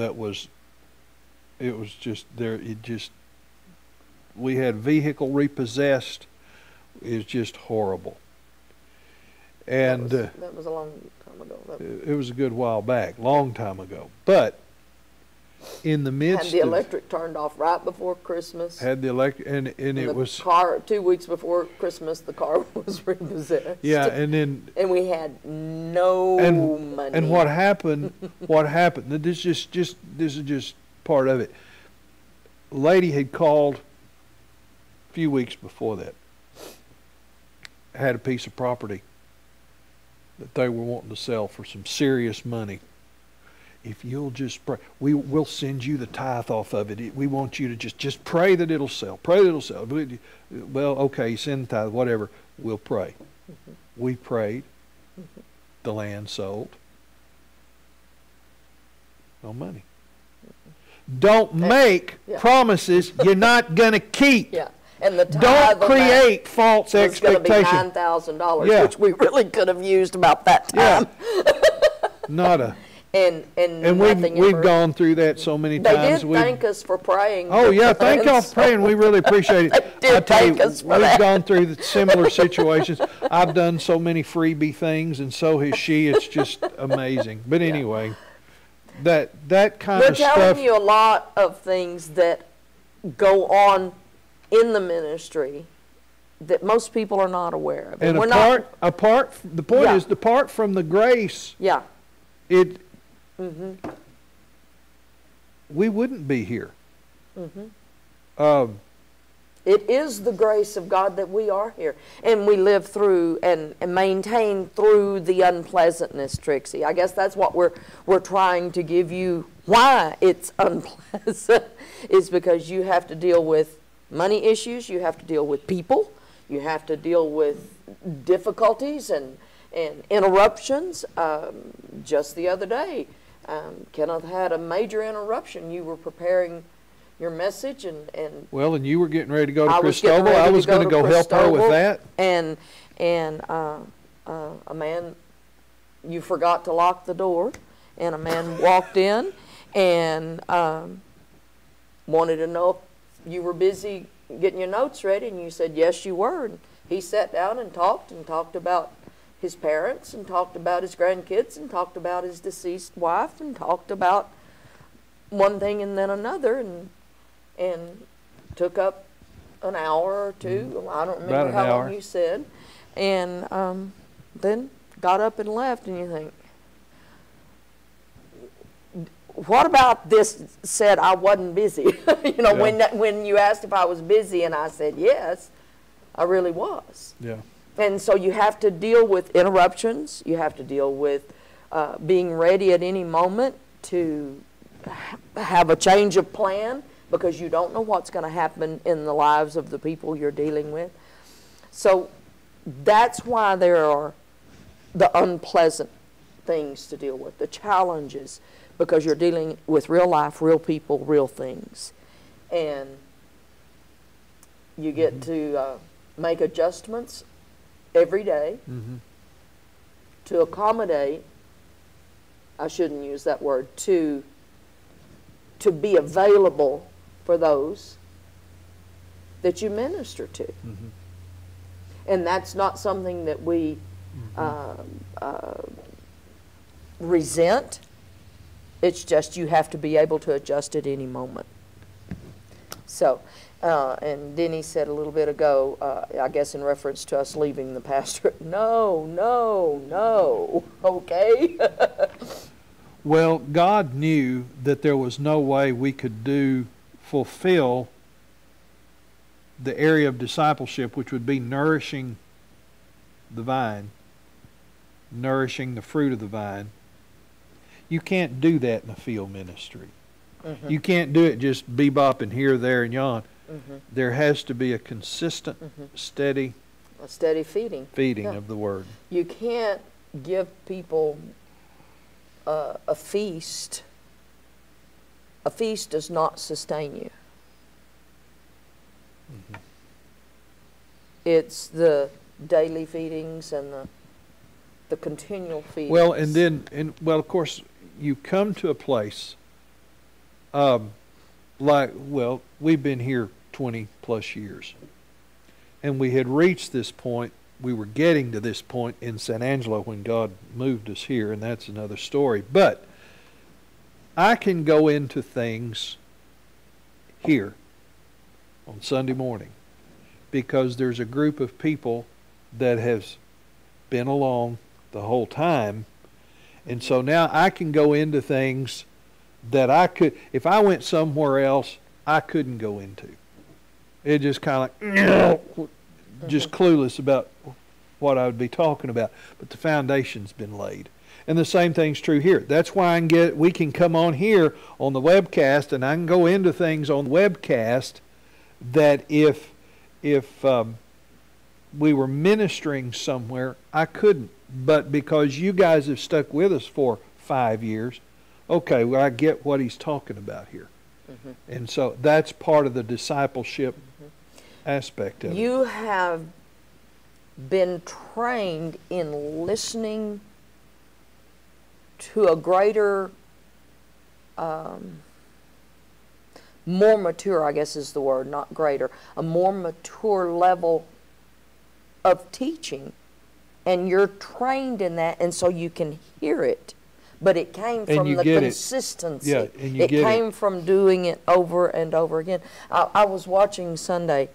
we had vehicle repossessed. It was just horrible. And that was a long time ago. It was a good while back, long time ago. But in the midst had the electric turned off right before Christmas. Had the electric, and it was car 2 weeks before Christmas. The car was repossessed. Yeah, and we had no money. And what happened? This is just part of it. A lady had called a few weeks before that. Had a piece of property that they were wanting to sell for some serious money. if you'll just pray, we'll send you the tithe off of it. We want you to just pray that it'll sell. Pray that it'll sell. Well, okay, send the tithe, whatever. We'll pray. Mm-hmm. We prayed. Mm-hmm. The land sold. No money. Don't make promises you're not going to keep. Yeah. And the tithe Don't create false expectations. $9,000, which we really could have used about that time. Yeah. Not a. And we've gone through that so many times. They did thank us for praying. Oh yeah, thank y'all for praying. We really appreciate it. They did thank us for that. We've gone through similar situations. I've done so many freebie things, and so has she. It's just amazing. But anyway, that kind of stuff. We're telling you a lot of things that go on in the ministry that most people are not aware of. And we're the point is, apart from the grace, we wouldn't be here. It is the grace of God that we are here, and we live through and maintain through the unpleasantness, Trixie. I guess that's what we're trying to give you. Why it's unpleasant is because you have to deal with money issues, you have to deal with people, you have to deal with difficulties and interruptions. Just the other day, Kenneth had a major interruption. You were preparing your message and well, and you were getting ready to go to Cristobal. I was going to go help her with that. And a man, you forgot to lock the door, and a man walked in and wanted to know if you were busy getting your notes ready, and you said yes, you were. And he sat down and talked about his parents, and talked about his grandkids, and talked about his deceased wife, and talked about one thing and then another, and took up an hour or two. I don't remember how long you said. And then got up and left, and you think, what about this said I wasn't busy? When you asked if I was busy, and I said yes, I really was. Yeah. And so you have to deal with interruptions. You have to deal with being ready at any moment to have a change of plan, because you don't know what's going to happen in the lives of the people you're dealing with. So that's why there are the unpleasant things to deal with, the challenges, because you're dealing with real life, real people, real things. And you get to make adjustments every day to accommodate, I shouldn't use that word, to be available for those that you minister to. And that's not something that we resent. It's just you have to be able to adjust at any moment. So, and Denny said a little bit ago, I guess in reference to us leaving the pastor, no, okay? Well, God knew that there was no way we could fulfill the area of discipleship, which would be nourishing the vine, nourishing the fruit of the vine. You can't do that in a field ministry. You can't do it just bebopping here, there, and yon. There has to be a consistent, steady feeding of the Word. You can't give people a feast. A feast does not sustain you. It's the daily feedings and the continual feedings. Well, of course, you come to a place we've been here 20 plus years, and we had reached this point. We were getting to this point in San Angelo when God moved us here, and that's another story. But I can go into things here on Sunday morning because there's a group of people that has been along the whole time, and so now I can go into things that I could, if I went somewhere else, I couldn't go into. It just kind of like, just clueless about what I would be talking about. But the foundation's been laid. And the same thing's true here. That's why we can come on here on the webcast, and I can go into things on the webcast that if we were ministering somewhere, I couldn't. But because you guys have stuck with us for 5 years, okay, well, I get what he's talking about here. Mm-hmm. And so that's part of the discipleship aspect of it. You have been trained in listening to a greater, more mature, I guess is the word, not greater, a more mature level of teaching. And you're trained in that, and so you can hear it. But it came from the consistency. Yeah, and you it get came from doing it over and over again. I was watching Sunday,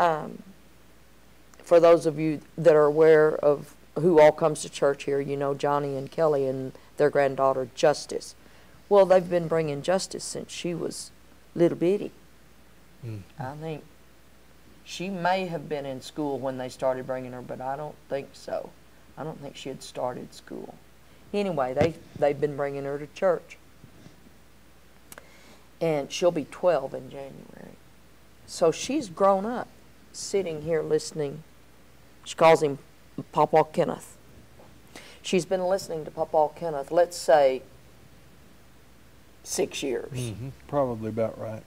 for those of you that are aware of who all comes to church here, you know Johnny and Kelly and their granddaughter Justice. Well, they've been bringing Justice since she was little bitty. I think she may have been in school when they started bringing her, but I don't think so. I don't think she had started school. Anyway, they've been bringing her to church. And she'll be 12 in January. So she's grown up sitting here listening. She calls him Papa Kenneth. She's been listening to Papa Kenneth, let's say, 6 years. Probably about right.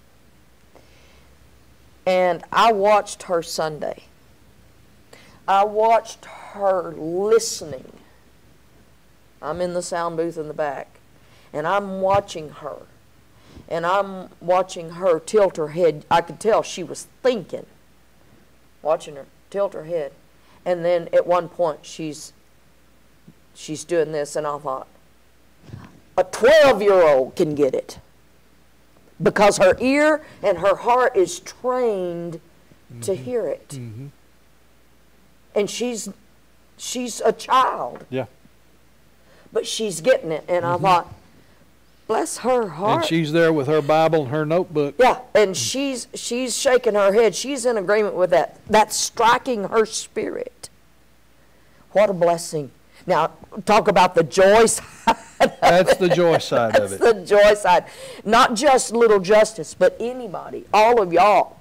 And I watched her Sunday. I watched her listening. I'm in the sound booth in the back, and I'm watching her. And I'm watching her tilt her head. I could tell she was thinking, watching her tilt her head. And then at one point she's doing this, and I thought, a 12-year-old can get it. Because her ear and her heart is trained to hear it. And she's a child. Yeah. But she's getting it. And I thought, bless her heart. And she's there with her Bible and her notebook. Yeah, and she's shaking her head. She's in agreement with that. That's striking her spirit. What a blessing. Now, talk about the joy side. That's the joy side of it. That's the joy side. Not just little Justice, but anybody, all of y'all.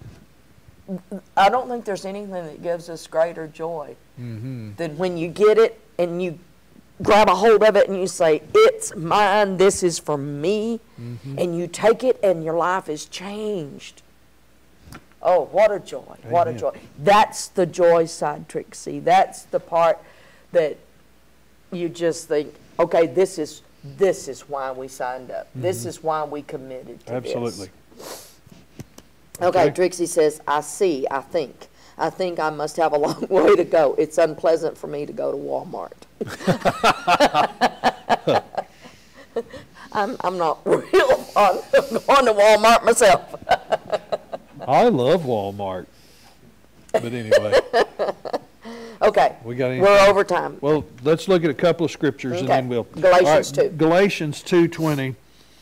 I don't think there's anything that gives us greater joy than when you get it and you grab a hold of it and you say, it's mine, this is for me, and you take it and your life is changed. Oh, what a joy, what a joy. That's the joy side, Trixie. That's the part that you just think, okay, this is why we signed up. This is why we committed to this. Absolutely. Okay, Trixie says, I think I must have a long way to go. It's unpleasant for me to go to Walmart. I'm not real fond of going to Walmart myself. I love Walmart. But anyway. Okay, we're over time. Well, let's look at a couple of scriptures and then we'll. Galatians 2. Galatians 2:20.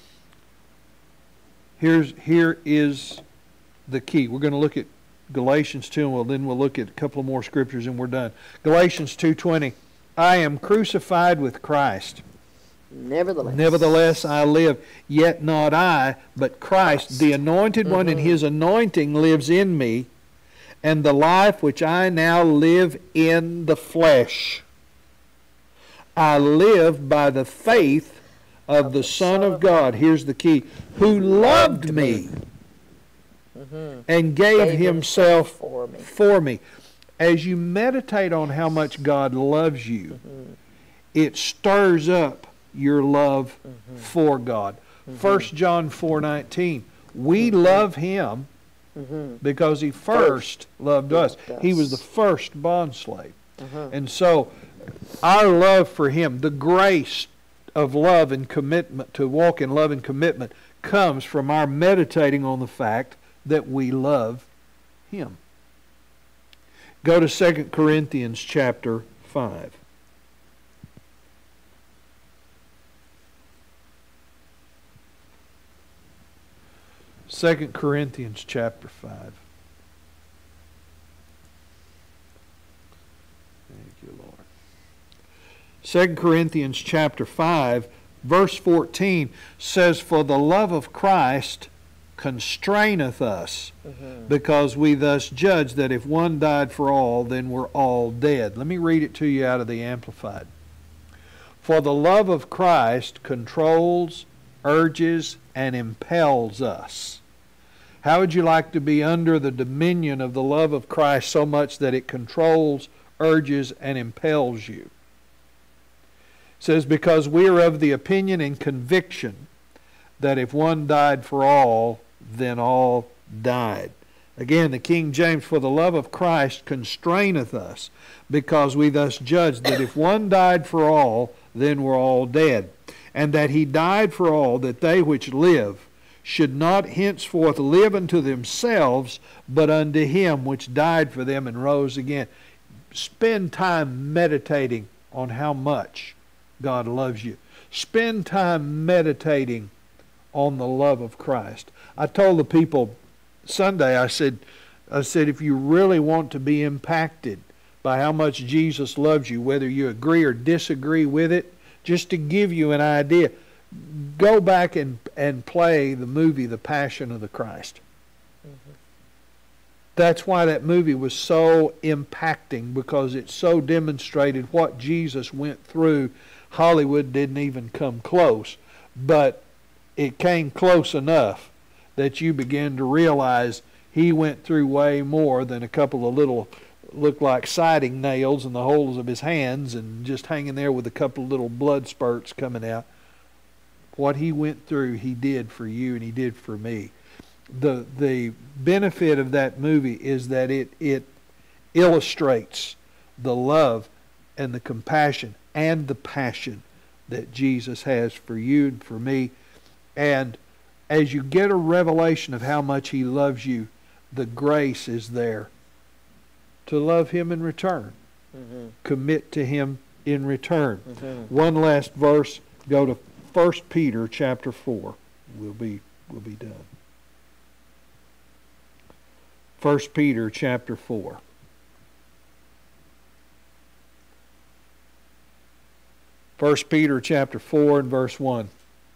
Here is the key. We're going to look at Galatians 2, and then we'll look at a couple of more scriptures and we're done. Galatians 2:20. I am crucified with Christ. Nevertheless I live, yet not I, but Christ, the anointed one, and his anointing lives in me. And the life which I now live in the flesh, I live by the faith of the Son of God. Here's the key. Who loved me and gave himself for me. As you meditate on how much God loves you, it stirs up your love for God. 1 John 4:19. We love him because he first loved us. He was the first bondslave. And so our love for him, the grace of love and commitment, to walk in love and commitment, comes from our meditating on the fact that we love him. Go to 2 Corinthians chapter 5. 2 Corinthians chapter 5. Thank you, Lord. 2 Corinthians chapter 5, verse 14 says, "For the love of Christ constraineth us, because we thus judge that if one died for all, then we're all dead." Let me read it to you out of the Amplified. "For the love of Christ controls, urges, and impels us." How would you like to be under the dominion of the love of Christ so much that it controls, urges, and impels you? It says, "Because we are of the opinion and conviction that if one died for all, then all died." Again, the King James, "For the love of Christ constraineth us, because we thus judge that if one died for all, then we're all dead. And that he died for all, that they which live should not henceforth live unto themselves, but unto him which died for them and rose again." Spend time meditating on how much God loves you. Spend time meditating on the love of Christ. I told the people Sunday, I said, if you really want to be impacted by how much Jesus loves you, whether you agree or disagree with it, just to give you an idea, go back and play the movie The Passion of the Christ. That's why that movie was so impacting, because it so demonstrated what Jesus went through. Hollywood didn't even come close, but it came close enough that you begin to realize he went through way more than a couple of little, looked like siding nails in the holes of his hands and just hanging there with a couple of little blood spurts coming out. What he went through, he did for you and he did for me. The benefit of that movie is that it illustrates the love and the compassion and the passion that Jesus has for you and for me. And as you get a revelation of how much he loves you, the grace is there to love him in return. Commit to him in return. One last verse. Go to 1 Peter chapter 4. We'll be done. 1 Peter chapter 4. First Peter chapter 4 and verse 1.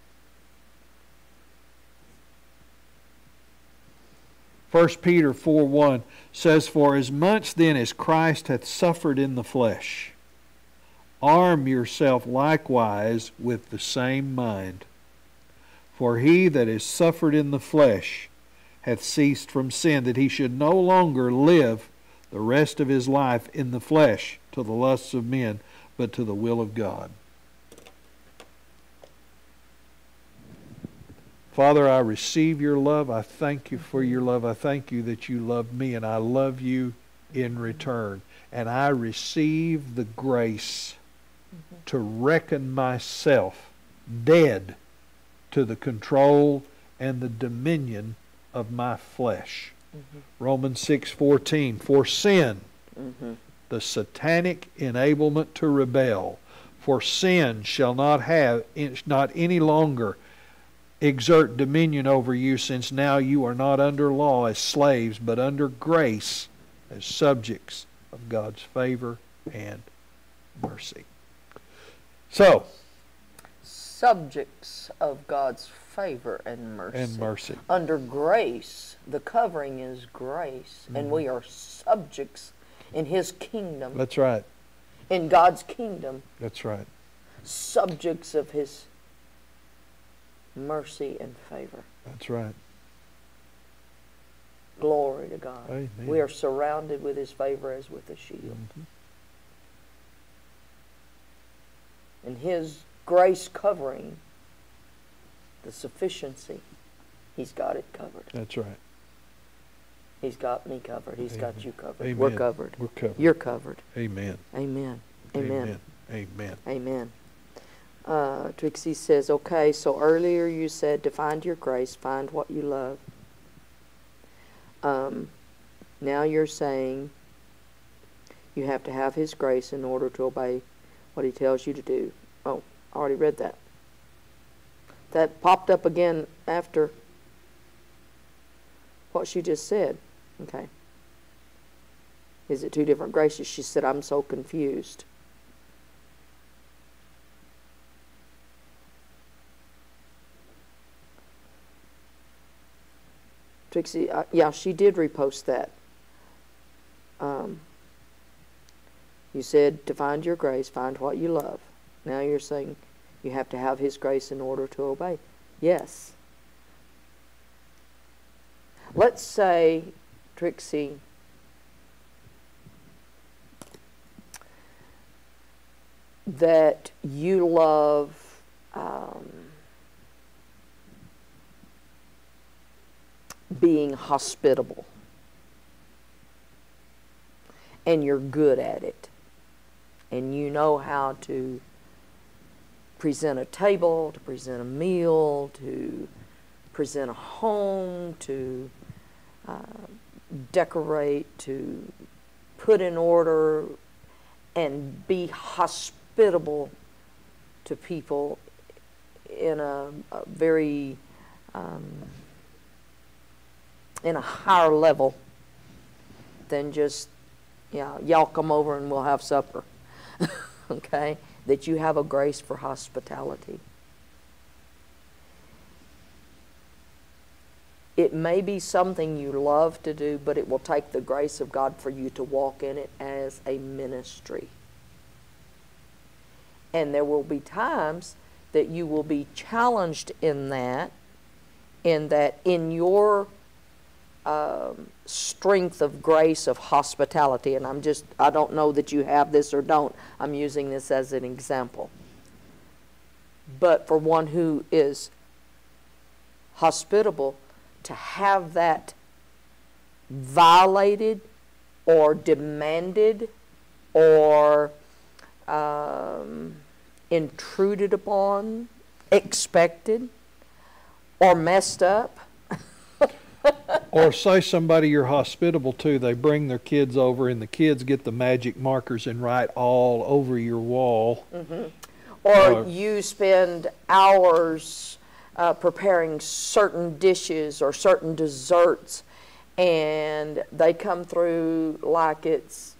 First Peter 4:1 says, "For as much then as Christ hath suffered in the flesh, arm yourself likewise with the same mind. For he that is suffered in the flesh hath ceased from sin, that he should no longer live the rest of his life in the flesh to the lusts of men, but to the will of God." Father, I receive your love. I thank you for your love. I thank you that you love me, and I love you in return. And I receive the grace to reckon myself dead to the control and the dominion of my flesh. Romans 6:14, "For sin," the satanic enablement to rebel, "for sin shall not any longer exert dominion over you, since now you are not under law as slaves, but under grace as subjects of God's favor and mercy." So, subjects of God's favor and mercy. Under grace, the covering is grace, and we are subjects in his kingdom. That's right. In God's kingdom. That's right. Subjects of his mercy and favor. That's right. Glory to God. Amen. We are surrounded with his favor as with a shield. And his grace covering, the sufficiency, he's got it covered. That's right. He's got me covered. He's Amen. got you covered. Amen. We're covered. We're covered. You're covered. Amen. Amen. Amen. Amen. Amen. Trixie says, okay, so earlier you said to find your grace, find what you love. Now you're saying you have to have his grace in order to obey what he tells you to do. Oh, I already read that. That popped up again after what she just said. Okay. Is it two different graces? She said, I'm so confused. Trixie, yeah, she did repost that. You said to find your grace, find what you love. Now you're saying you have to have His grace in order to obey. Yes. Let's say, Trixie, that you love being hospitable, and you're good at it, and you know how to present a table, to present a meal, to present a home, to decorate, to put in order, and be hospitable to people in a very in a higher level than just, yeah, y'all come over and we'll have supper. Okay? That you have a grace for hospitality. It may be something you love to do, but it will take the grace of God for you to walk in it as a ministry. And there will be times that you will be challenged in that in your strength of grace of hospitality, and I don't know that you have this or don't. I'm using this as an example. But for one who is hospitable, to have that violated or demanded or intruded upon, expected, or messed up. Or say somebody you're hospitable to, they bring their kids over and the kids get the magic markers and write all over your wall. Mm-hmm. Or you spend hours preparing certain dishes or certain desserts, and they come through like it's,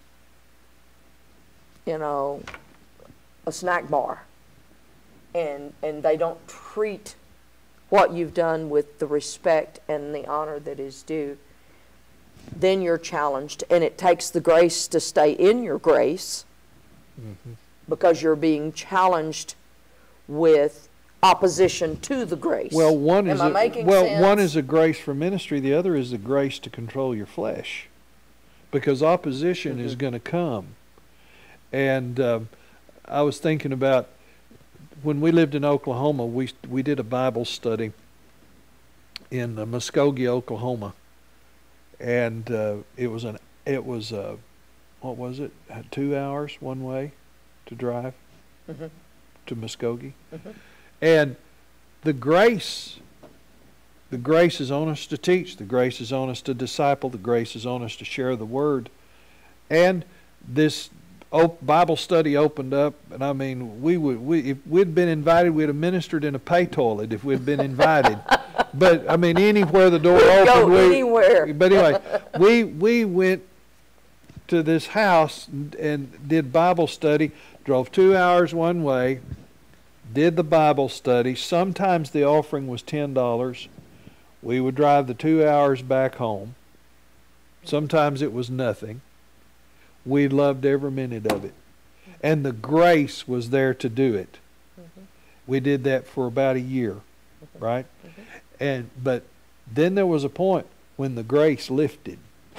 a snack bar, and they don't treat what you've done with the respect and the honor that is due. Then you're challenged, and it takes the grace to stay in your grace, mm-hmm. because you're being challenged with opposition to the grace. Well, one is a grace for ministry. The other is the grace to control your flesh, because opposition mm-hmm. is going to come. And I was thinking about when we lived in Oklahoma. We did a Bible study in Muskogee, Oklahoma, and it was what was it? 2 hours one way to drive mm-hmm. to Muskogee. Mm-hmm. And the grace is on us to teach. The grace is on us to disciple. The grace is on us to share the word. And this Bible study opened up, and I mean, if we'd been invited, we'd have ministered in a pay toilet if we'd been invited. But I mean, anywhere the door opened, anywhere. But anyway, we went to this house and did Bible study. Drove 2 hours one way. Did the Bible study. Sometimes the offering was $10. We would drive the 2 hours back home. Sometimes it was nothing. We loved every minute of it. And the Mm-hmm. grace was there to do it. Mm-hmm. We did that for about a year, mm-hmm. right? Mm-hmm. But then there was a point when the grace lifted.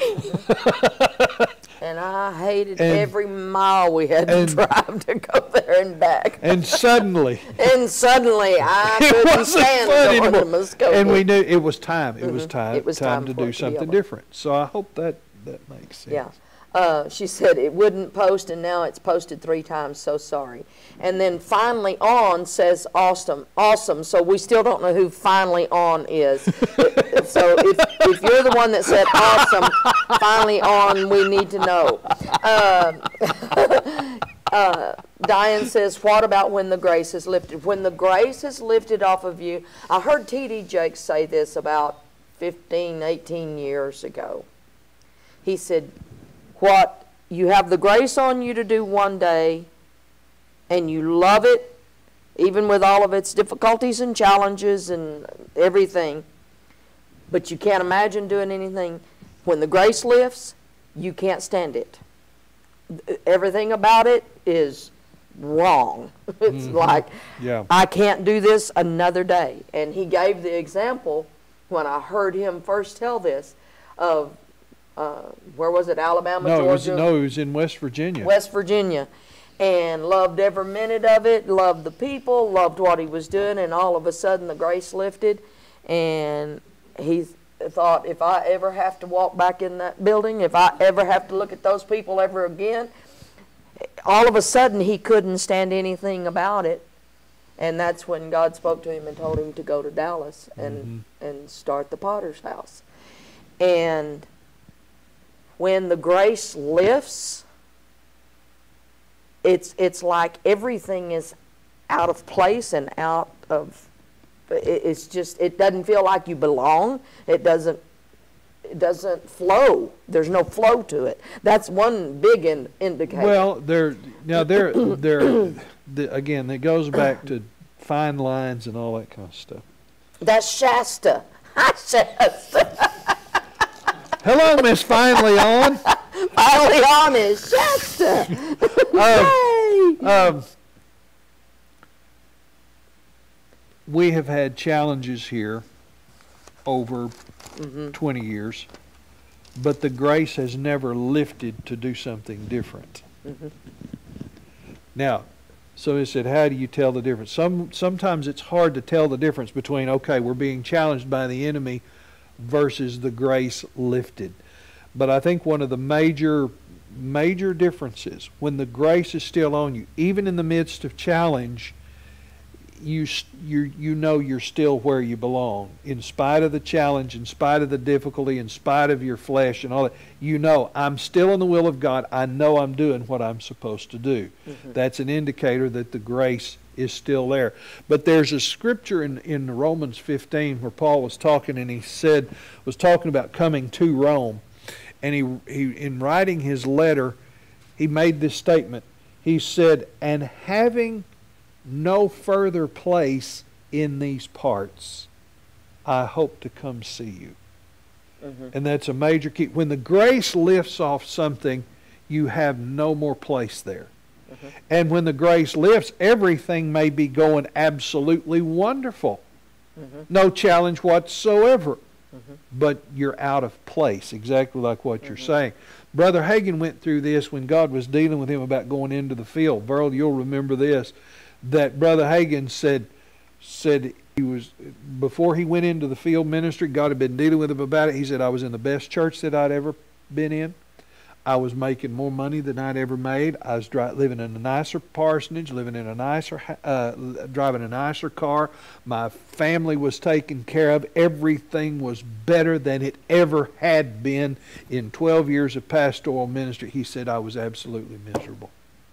And I hated every mile we had to drive to go there and back. And suddenly I couldn't stand going to Muskogee. And we knew it was time. It Mm-hmm. was time. It was time to do something different. So I hope that makes sense. Yeah. She said it wouldn't post, and now it's posted 3 times, so sorry. And then Finally On says awesome. So we still don't know who Finally On is. So if you're the one that said awesome, Finally On, we need to know. Diane says, what about when the grace is lifted? When the grace is lifted off of you, I heard T.D. Jakes say this about 15, 18 years ago. He said, what you have the grace on you to do one day, and you love it, even with all of its difficulties and challenges and everything, But you can't imagine doing anything. When the grace lifts, you can't stand it. Everything about it is wrong. It's like, Yeah. I can't do this another day. And he gave the example when I heard him first tell this of, where was it, Alabama, Georgia? No, it was in West Virginia. West Virginia. And loved every minute of it, loved the people, loved what he was doing, and all of a sudden the grace lifted. And he thought, if I ever have to walk back in that building, if I ever have to look at those people ever again, all of a sudden he couldn't stand anything about it. And that's when God spoke to him and told him to go to Dallas and start the Potter's House. And when the grace lifts, it's like everything is out of place and out of, it's just, it doesn't feel like you belong. It doesn't flow. There's no flow to it. That's one big indicator. Well, again, it goes back to fine lines and all that kind of stuff. That's Shasta. Shasta. Hello, Miss Finally On. Finally On is Shasta. Yay! We have had challenges here over 20 years, but the grace has never lifted to do something different. Now, so he said, how do you tell the difference? Sometimes it's hard to tell the difference between, okay, we're being challenged by the enemy versus the grace lifted. But I think one of the major differences, when the grace is still on you, even in the midst of challenge, you know you're still where you belong. In spite of the challenge, in spite of the difficulty, in spite of your flesh and all that, you know, I'm still in the will of God. I know I'm doing what I'm supposed to do. That's an indicator that the grace is still there. But there's a scripture in Romans 15 where Paul was talking, and he was talking about coming to Rome. And he in writing his letter, he made this statement. He said, and having no further place in these parts, I hope to come see you. And that's a major key. When the grace lifts off something, you have no more place there. And when the grace lifts, everything may be going absolutely wonderful. No challenge whatsoever. But you're out of place, exactly like what you're saying. Brother Hagin went through this when God was dealing with him about going into the field. Verl, you'll remember this, that Brother Hagin said he was, before he went into the field ministry, God had been dealing with him about it. He said, I was in the best church that I'd ever been in. I was making more money than I'd ever made. I was living in a nicer parsonage, living in a nicer, driving a nicer car. My family was taken care of. Everything was better than it ever had been in 12 years of pastoral ministry. He said I was absolutely miserable.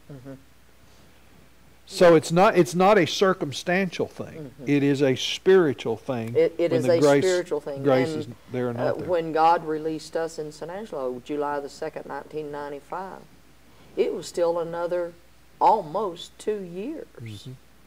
So it's not a circumstantial thing. It is a spiritual thing. It is a spiritual thing. Grace is there or not there. When God released us in San Angelo, July the 2nd, 1995, it was still another almost 2 years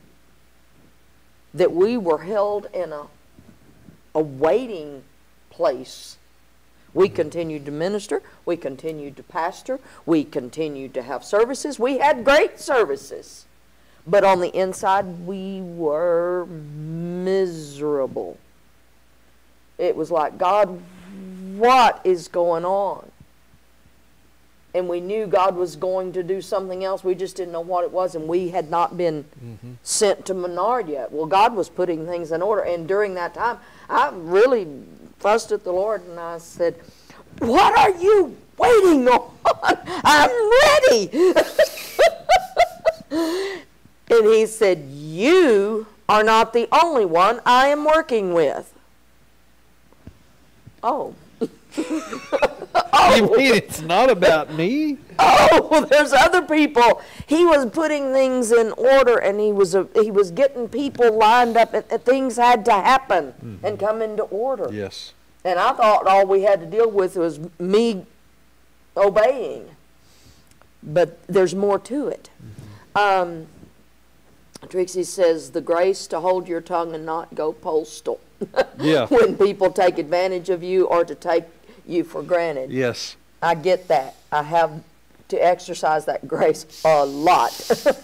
that we were held in a waiting place. We continued to minister. We continued to pastor. We continued to have services. We had great services. But on the inside, we were miserable. It was like, God, what is going on? And we knew God was going to do something else. We just didn't know what it was, and we had not been sent to Menard yet. Well, God was putting things in order, and during that time, I really fussed at the Lord, and I said, what are you waiting on? I'm ready. And he said, you are not the only one I am working with. Oh. You mean it's not about me? Oh, there's other people. He was putting things in order, and he was getting people lined up, and things had to happen and come into order. Yes. And I thought all we had to deal with was me obeying. But there's more to it. Trixie says, the grace to hold your tongue and not go postal. Yeah. when people take advantage of you or to take you for granted. Yes. I get that. I have to exercise that grace a lot.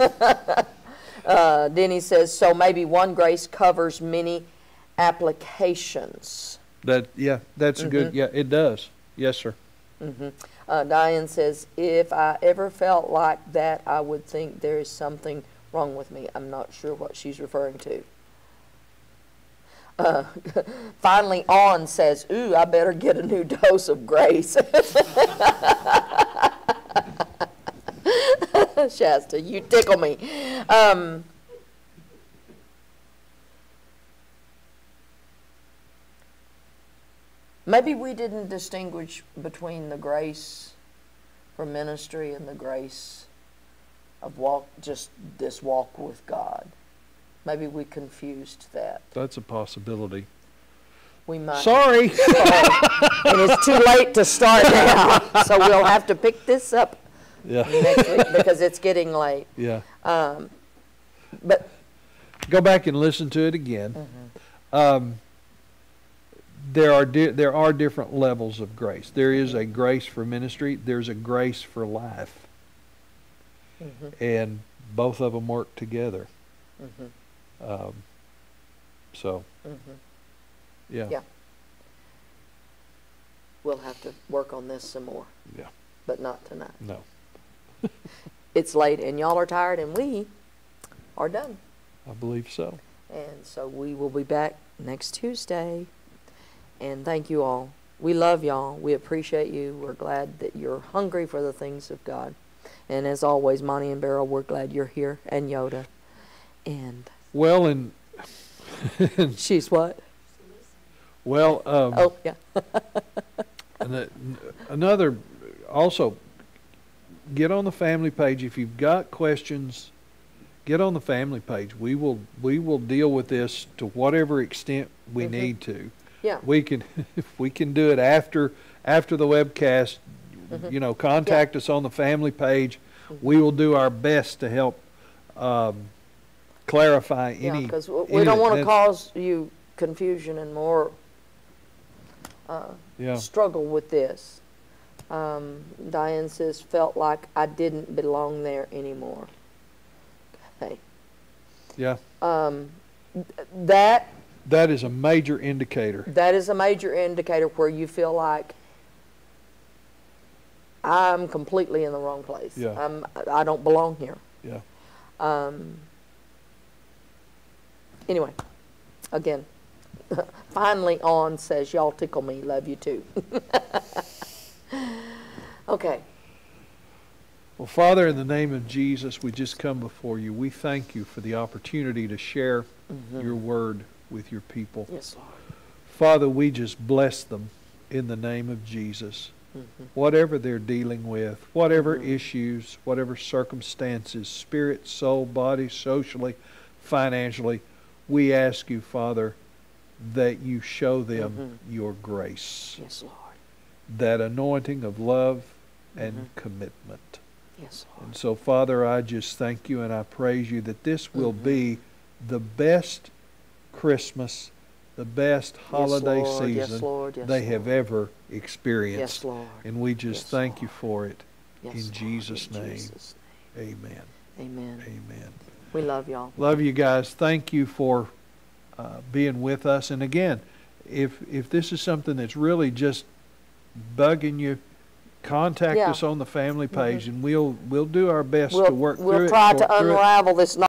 Denny says, so maybe one grace covers many applications. That's a good, it does. Yes, sir. Diane says, if I ever felt like that, I would think there is something wrong with me. I'm not sure what she's referring to. Finally, On says, ooh, I better get a new dose of grace. Shasta, you tickle me. Maybe we didn't distinguish between the grace for ministry and the grace of just this walk with God. Maybe we confused that. That's a possibility. We might. Sorry. And it's too late to start now, so we'll have to pick this up next week because it's getting late. Yeah. But go back and listen to it again. There are different levels of grace. There is a grace for ministry. There's a grace for life, and both of them work together. Yeah. We'll have to work on this some more. Yeah. But not tonight. No. It's late and y'all are tired and we are done. I believe so. And so we will be back next Tuesday. And thank you all. We love y'all. We appreciate you. We're glad that you're hungry for the things of God. And as always, Monty and Beryl, we're glad you're here. And Yoda. And well, and she's what? Well, oh yeah. Another, also, get on the family page if you've got questions. Get on the family page. We will deal with this to whatever extent we need to. Yeah. We can if we can do it after the webcast. You know, contact us on the family page. We will do our best to help clarify any. Because we don't want to cause you confusion and more struggle with this. Diane says, felt like I didn't belong there anymore. Okay. Yeah. That is a major indicator. That is a major indicator where you feel like I'm completely in the wrong place. Yeah. I don't belong here. Yeah. Anyway, again, finally On says, y'all tickle me, love you too. Okay. Well, Father, in the name of Jesus, we just come before you. We thank you for the opportunity to share your word with your people. Yes, Lord. Father, we just bless them in the name of Jesus. Whatever they're dealing with, whatever issues, whatever circumstances, spirit, soul, body, socially, financially, we ask you, Father, that you show them your grace. Yes, Lord. That anointing of love and commitment. Yes, Lord. And so, Father, I just thank you and I praise you that this will be the best Christmas, the best holiday season they have ever experienced. Yes, Lord. And we just thank you for it. Yes, in Lord. Jesus' name. Jesus' Amen. Amen. Amen. We love y'all. Love you guys. Thank you for being with us. And again, if this is something that's really just bugging you, contact us on the family page, and we'll do our best to work through it. We'll try to unravel this